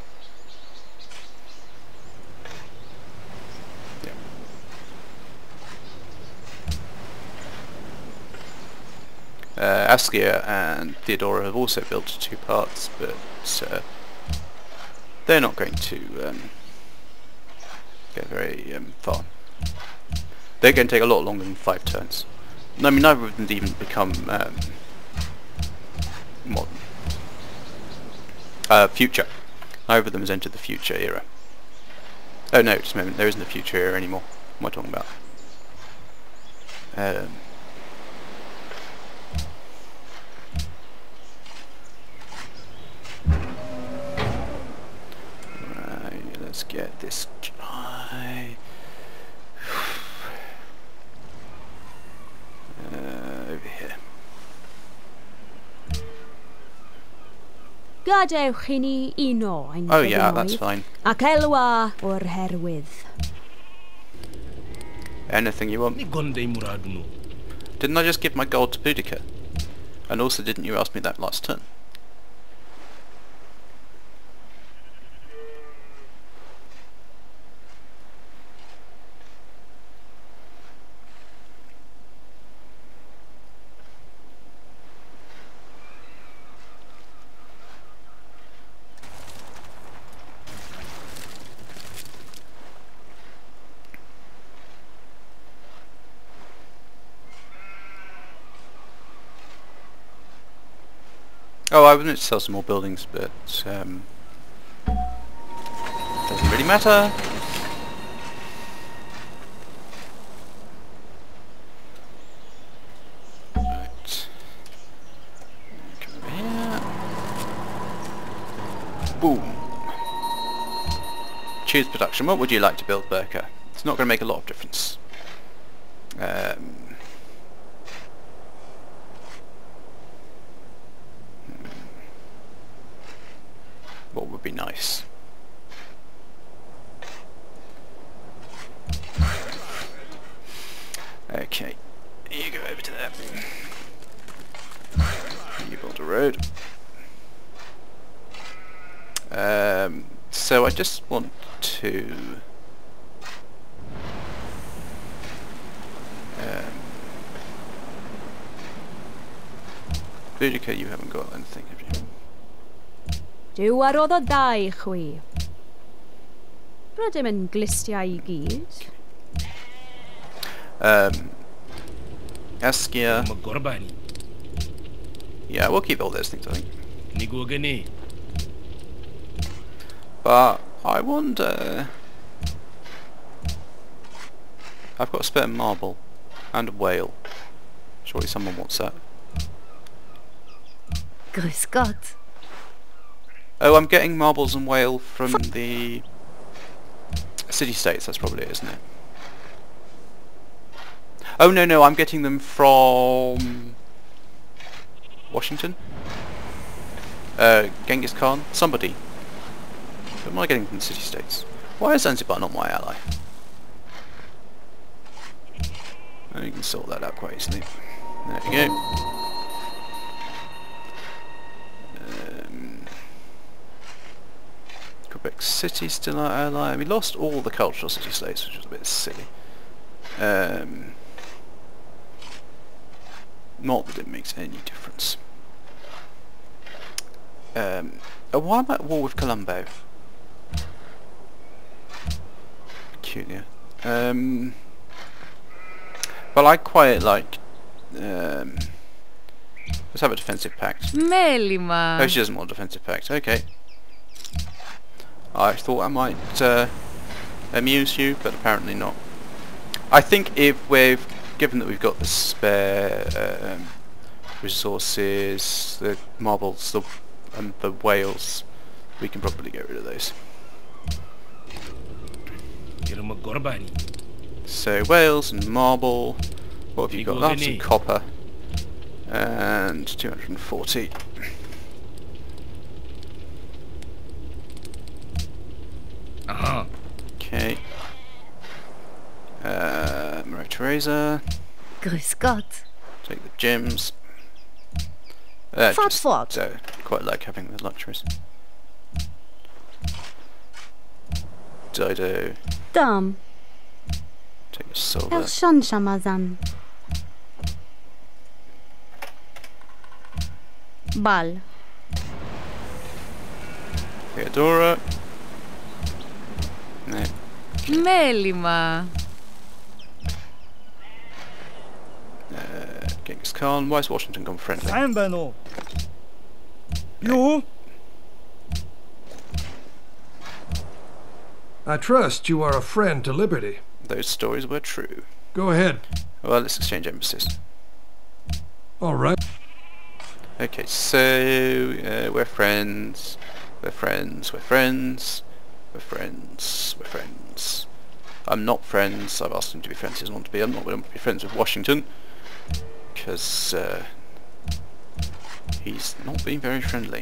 Yeah. Askia and Theodora have also built 2 parts, but they're not going to get very far. They're going to take a lot longer than 5 turns. I mean, neither of them even become modern. Future. Neither of them has entered the future era. Oh no, just a moment, there isn't a future era anymore. What am I talking about? Right, let's get this guy over here. Gadewch i no. Oh yeah, that's fine. Ac elwa o'r herwydd. Anything you want. Didn't I just give my gold to Boudica? And also, didn't you ask me that last turn? Oh, I wanted to sell some more buildings, but doesn't really matter. Right. Come over here. choose production. What would you like to build, Berker? It's not going to make a lot of difference. What would be nice? Okay, you go over to there. You build a road. So I just want to Boudica, you haven't got anything, have you? Dywarodd o da I chwi. Rydym yn glistiau I gyd. Askia. Magorbani. Yeah, we'll keep all those things, I think. Nigogani. But I wonder. I've got a spare marble and a whale. Surely someone wants that. Grüß Gott. Oh, I'm getting marbles and whale from the city-states, that's probably it, isn't it? Oh no, I'm getting them from Washington? Genghis Khan? Somebody. But am I getting from the city-states? Why is Zanzibar not my ally? Oh, you can sort that out quite easily. There we go. Quebec City still our ally. We lost all the cultural city-states, which was a bit silly. Not that it makes any difference. Oh, why am I at war with Colombo? Peculiar. Well, I quite like. Let's have a defensive pact. Μέλημα. Oh, she doesn't want a defensive pact. Okay. I thought I might amuse you, but apparently not. I think if we've given that we've got the spare resources, the marbles, and the whales, we can probably get rid of those. So whales and marble. What have you got? Lots of copper and 240. Okay. Maria Theresa. Grüß Gott. Take the gems. Fort. Quite like having the luxuries. Dido. Dam. Take a silver. Erşan Şamazan. Bal. Theodora. No. Μέλημα. Genghis Khan. Why has Washington gone friendly? 3番の You I trust you are a friend to liberty. Those stories were true. Go ahead. Well, let's exchange embassies. All right. Okay, so we're friends. We're friends. We're friends. We're friends. We're friends. I'm not friends. I've asked him to be friends. He doesn't want to be. I'm not going to be friends with Washington because he's not being very friendly.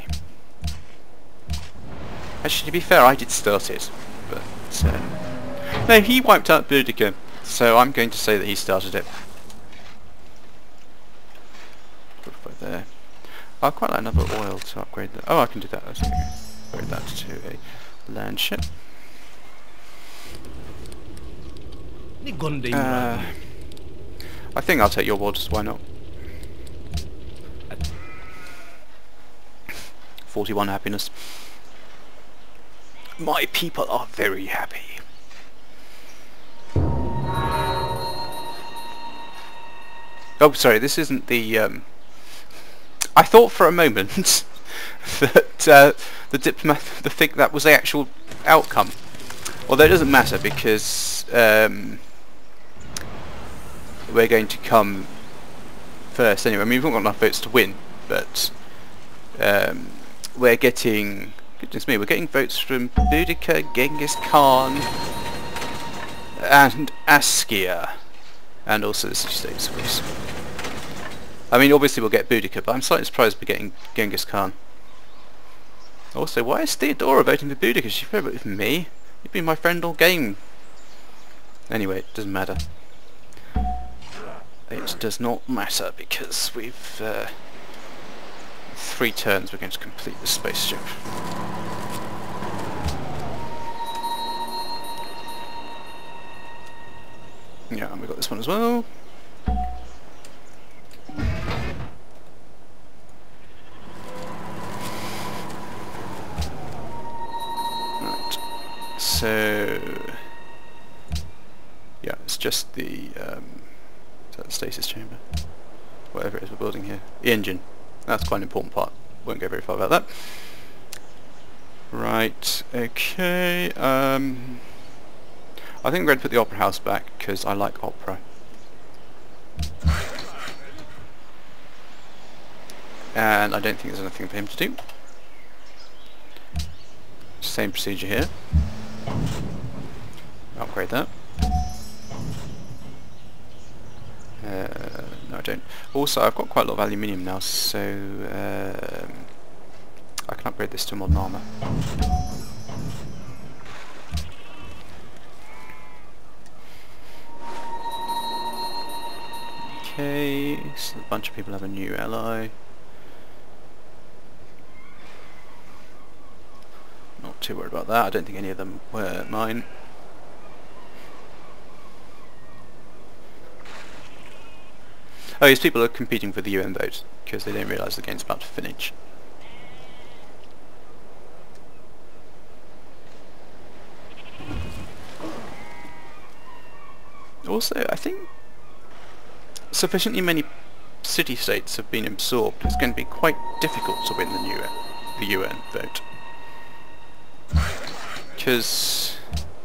Actually, to be fair, I did start it, but no, he wiped out Boudica, so I'm going to say that he started it. Put there. I'd quite like another oil to upgrade that. Oh, I can do that. Let's upgrade that to a land ship. I think I'll take your waters, why not? 41 happiness. My people are very happy. Oh, sorry, this isn't the... I thought for a moment that the thing that was the actual outcome. Although it doesn't matter because we're going to come first anyway. I mean, we've not got enough votes to win, but we're getting Goodness me, we're getting votes from Boudica, Genghis Khan, and Askia. And also the city-states, of course. I mean, obviously we'll get Boudica, but I'm slightly surprised we're getting Genghis Khan. Also, why is Theodora voting for Boudica? She voted for me. You've been my friend all game. Anyway, it doesn't matter. It does not matter because we've 3 turns we're going to complete the spaceship. Yeah, and we've got this one as well. Right. So yeah, it's just the is that the stasis chamber? Whatever it is we're building here. The engine. That's quite an important part. Won't go very far about that. Right, okay. I think I'm going to put the opera house back because I like opera. And I don't think there's anything for him to do. Same procedure here. Upgrade that. No, I don't. Also, I've got quite a lot of aluminium now, so I can upgrade this to modern armour. Okay, so a bunch of people have a new ally. Not too worried about that. I don't think any of them were mine. Oh, these people are competing for the UN vote because they don't realise the game's about to finish. Also, I think sufficiently many city-states have been absorbed. It's going to be quite difficult to win the UN vote. Because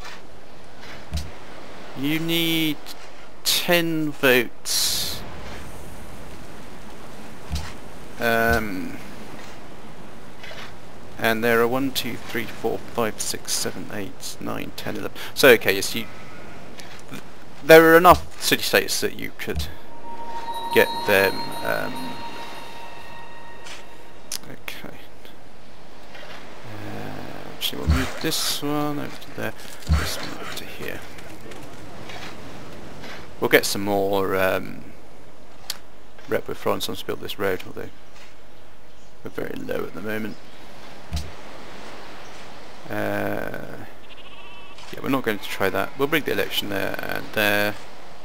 you need 10 votes. And there are 1, 2, 3, 4, 5, 6, 7, 8, 9, 10, 11. So okay, yes, there are enough city-states that you could get them. Okay. Actually, we'll move this one over to there. This one over to here. We'll get some more rep with Florence to build this road, although we're very low at the moment. Yeah, we're not going to try that. We'll bring the election there and there.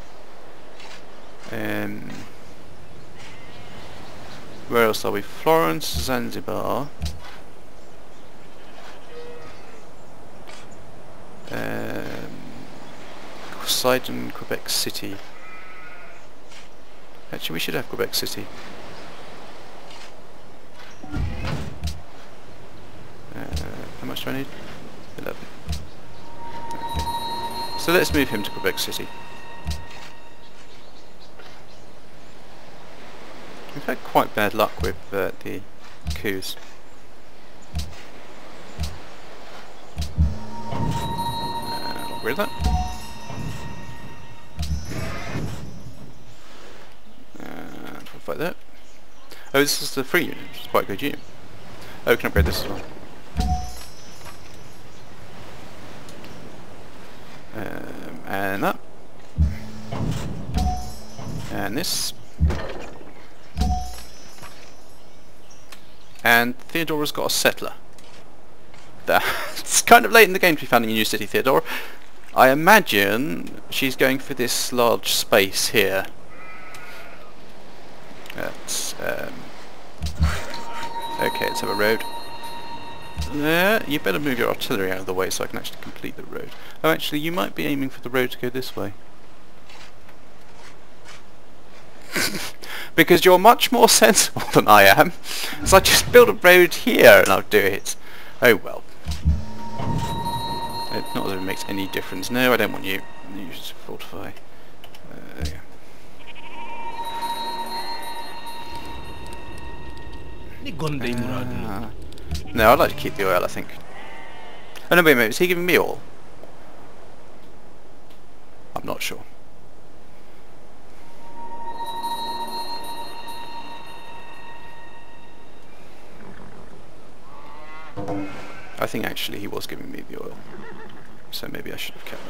Where else are we? Florence, Zanzibar. Poseidon, Quebec City. Actually, we should have Quebec City. How much do I need? 11. Okay. So let's move him to Quebec City. We've had quite bad luck with the coups. Where is that? And we'll fight that. Oh, this is the free unit, which is quite a good unit. Oh, we can upgrade this as well. And that. And this. And Theodora's got a settler. It's kind of late in the game to be founding a new city, Theodora. I imagine she's going for this large space here. That's okay, let's have a road. There, you better move your artillery out of the way so I can actually complete the road. Oh, actually, you might be aiming for the road to go this way. Because you're much more sensible than I am. So I just build a road here and I'll do it. Oh well. Not that it makes any difference. No, I don't want you. You just fortify. Yeah. No, I'd like to keep the oil, I think. Oh no, wait a minute, is he giving me oil? I'm not sure. I think actually he was giving me the oil, so maybe I should have kept that.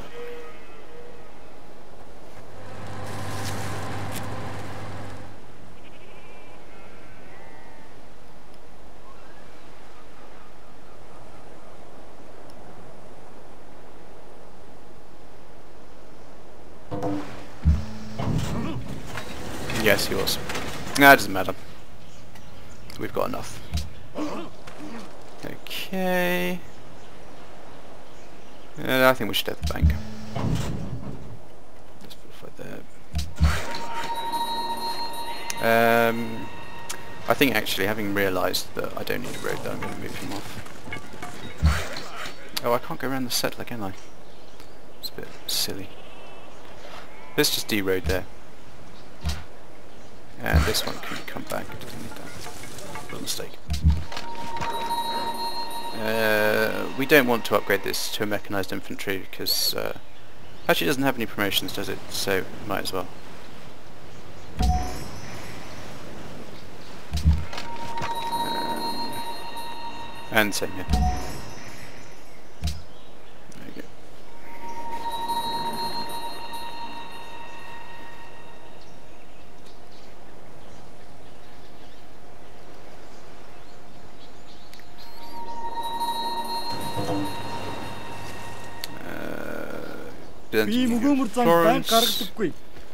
Yes, he was. Nah, it doesn't matter. We've got enough. Okay. I think we should have the bank. Let's put it there. I think actually, having realised that I don't need a road there, I'm going to move him off. Oh, I can't go around the settler, can I? It's a bit silly. Let's just de-road there. And this one can come back. It doesn't need that. Little mistake. We don't want to upgrade this to a mechanised infantry because actually it doesn't have any promotions, does it? So might as well. And same here. There you go. Би мөгөөмөр зам байн гаргадаггүй.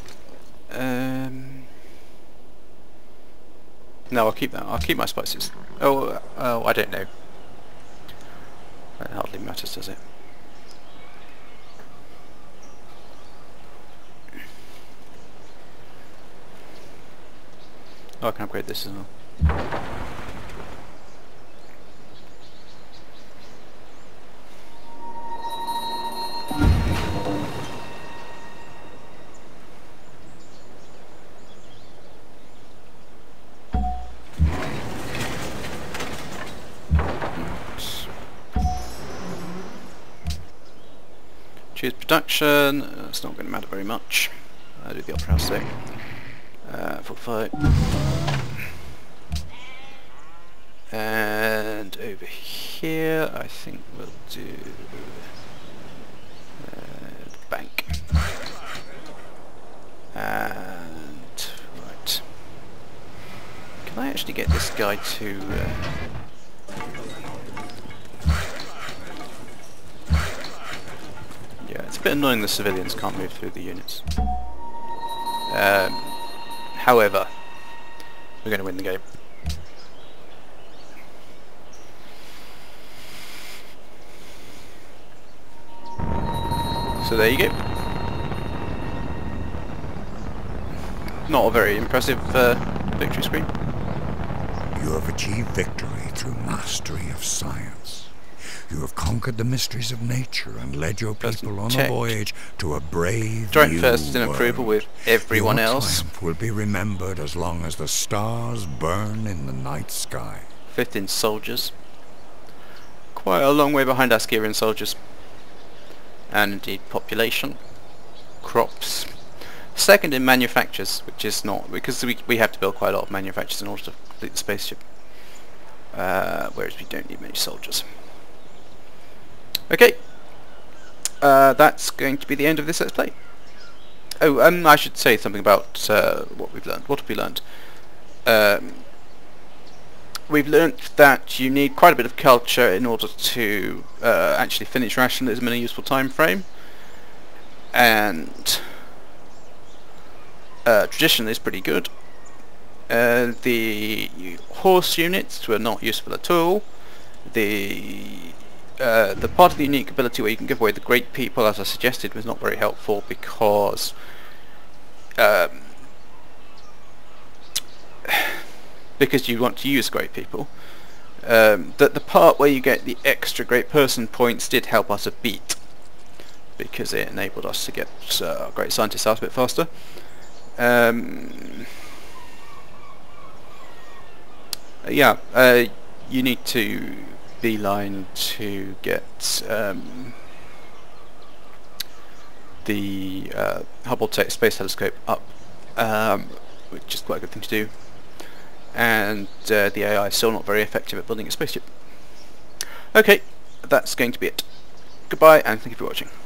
No, I'll keep that. I'll keep my spices. Oh, I don't know. It hardly matters, does it? Oh, I can upgrade this as well. Choose production. It's not going to matter very much. I'll do the opera house thing. Full fight. And over here, I think we'll do the bank. And right. Can I actually get this guy to? Yeah, it's a bit annoying the civilians can't move through the units. However, we're going to win the game. So there you go. Not a very impressive victory screen. You have achieved victory through mastery of science. You have conquered the mysteries of nature and led your people on a voyage to a brave Joint new first in world. approval with everyone Your else. triumph will be remembered as long as the stars burn in the night sky. 5th in soldiers. Quite a long way behind Askerian soldiers. And indeed population. Crops. 2nd in manufactures, which is not, because we have to build quite a lot of manufactures in order to complete the spaceship. Whereas we don't need many soldiers. Okay, that's going to be the end of this Let's Play. Oh, I should say something about what we've learned. What have we learned? We've learned that you need quite a bit of culture in order to actually finish rationalism in a useful time frame, and tradition is pretty good. The horse units were not useful at all. The part of the unique ability where you can give away the great people, as I suggested, was not very helpful because you want to use great people. That the part where you get the extra great person points did help us a bit because it enabled us to get great scientists out a bit faster. Yeah, you need to beeline to get the Hubble Space Telescope up, which is quite a good thing to do. And the AI is still not very effective at building a spaceship. Okay, that's going to be it. Goodbye, and thank you for watching.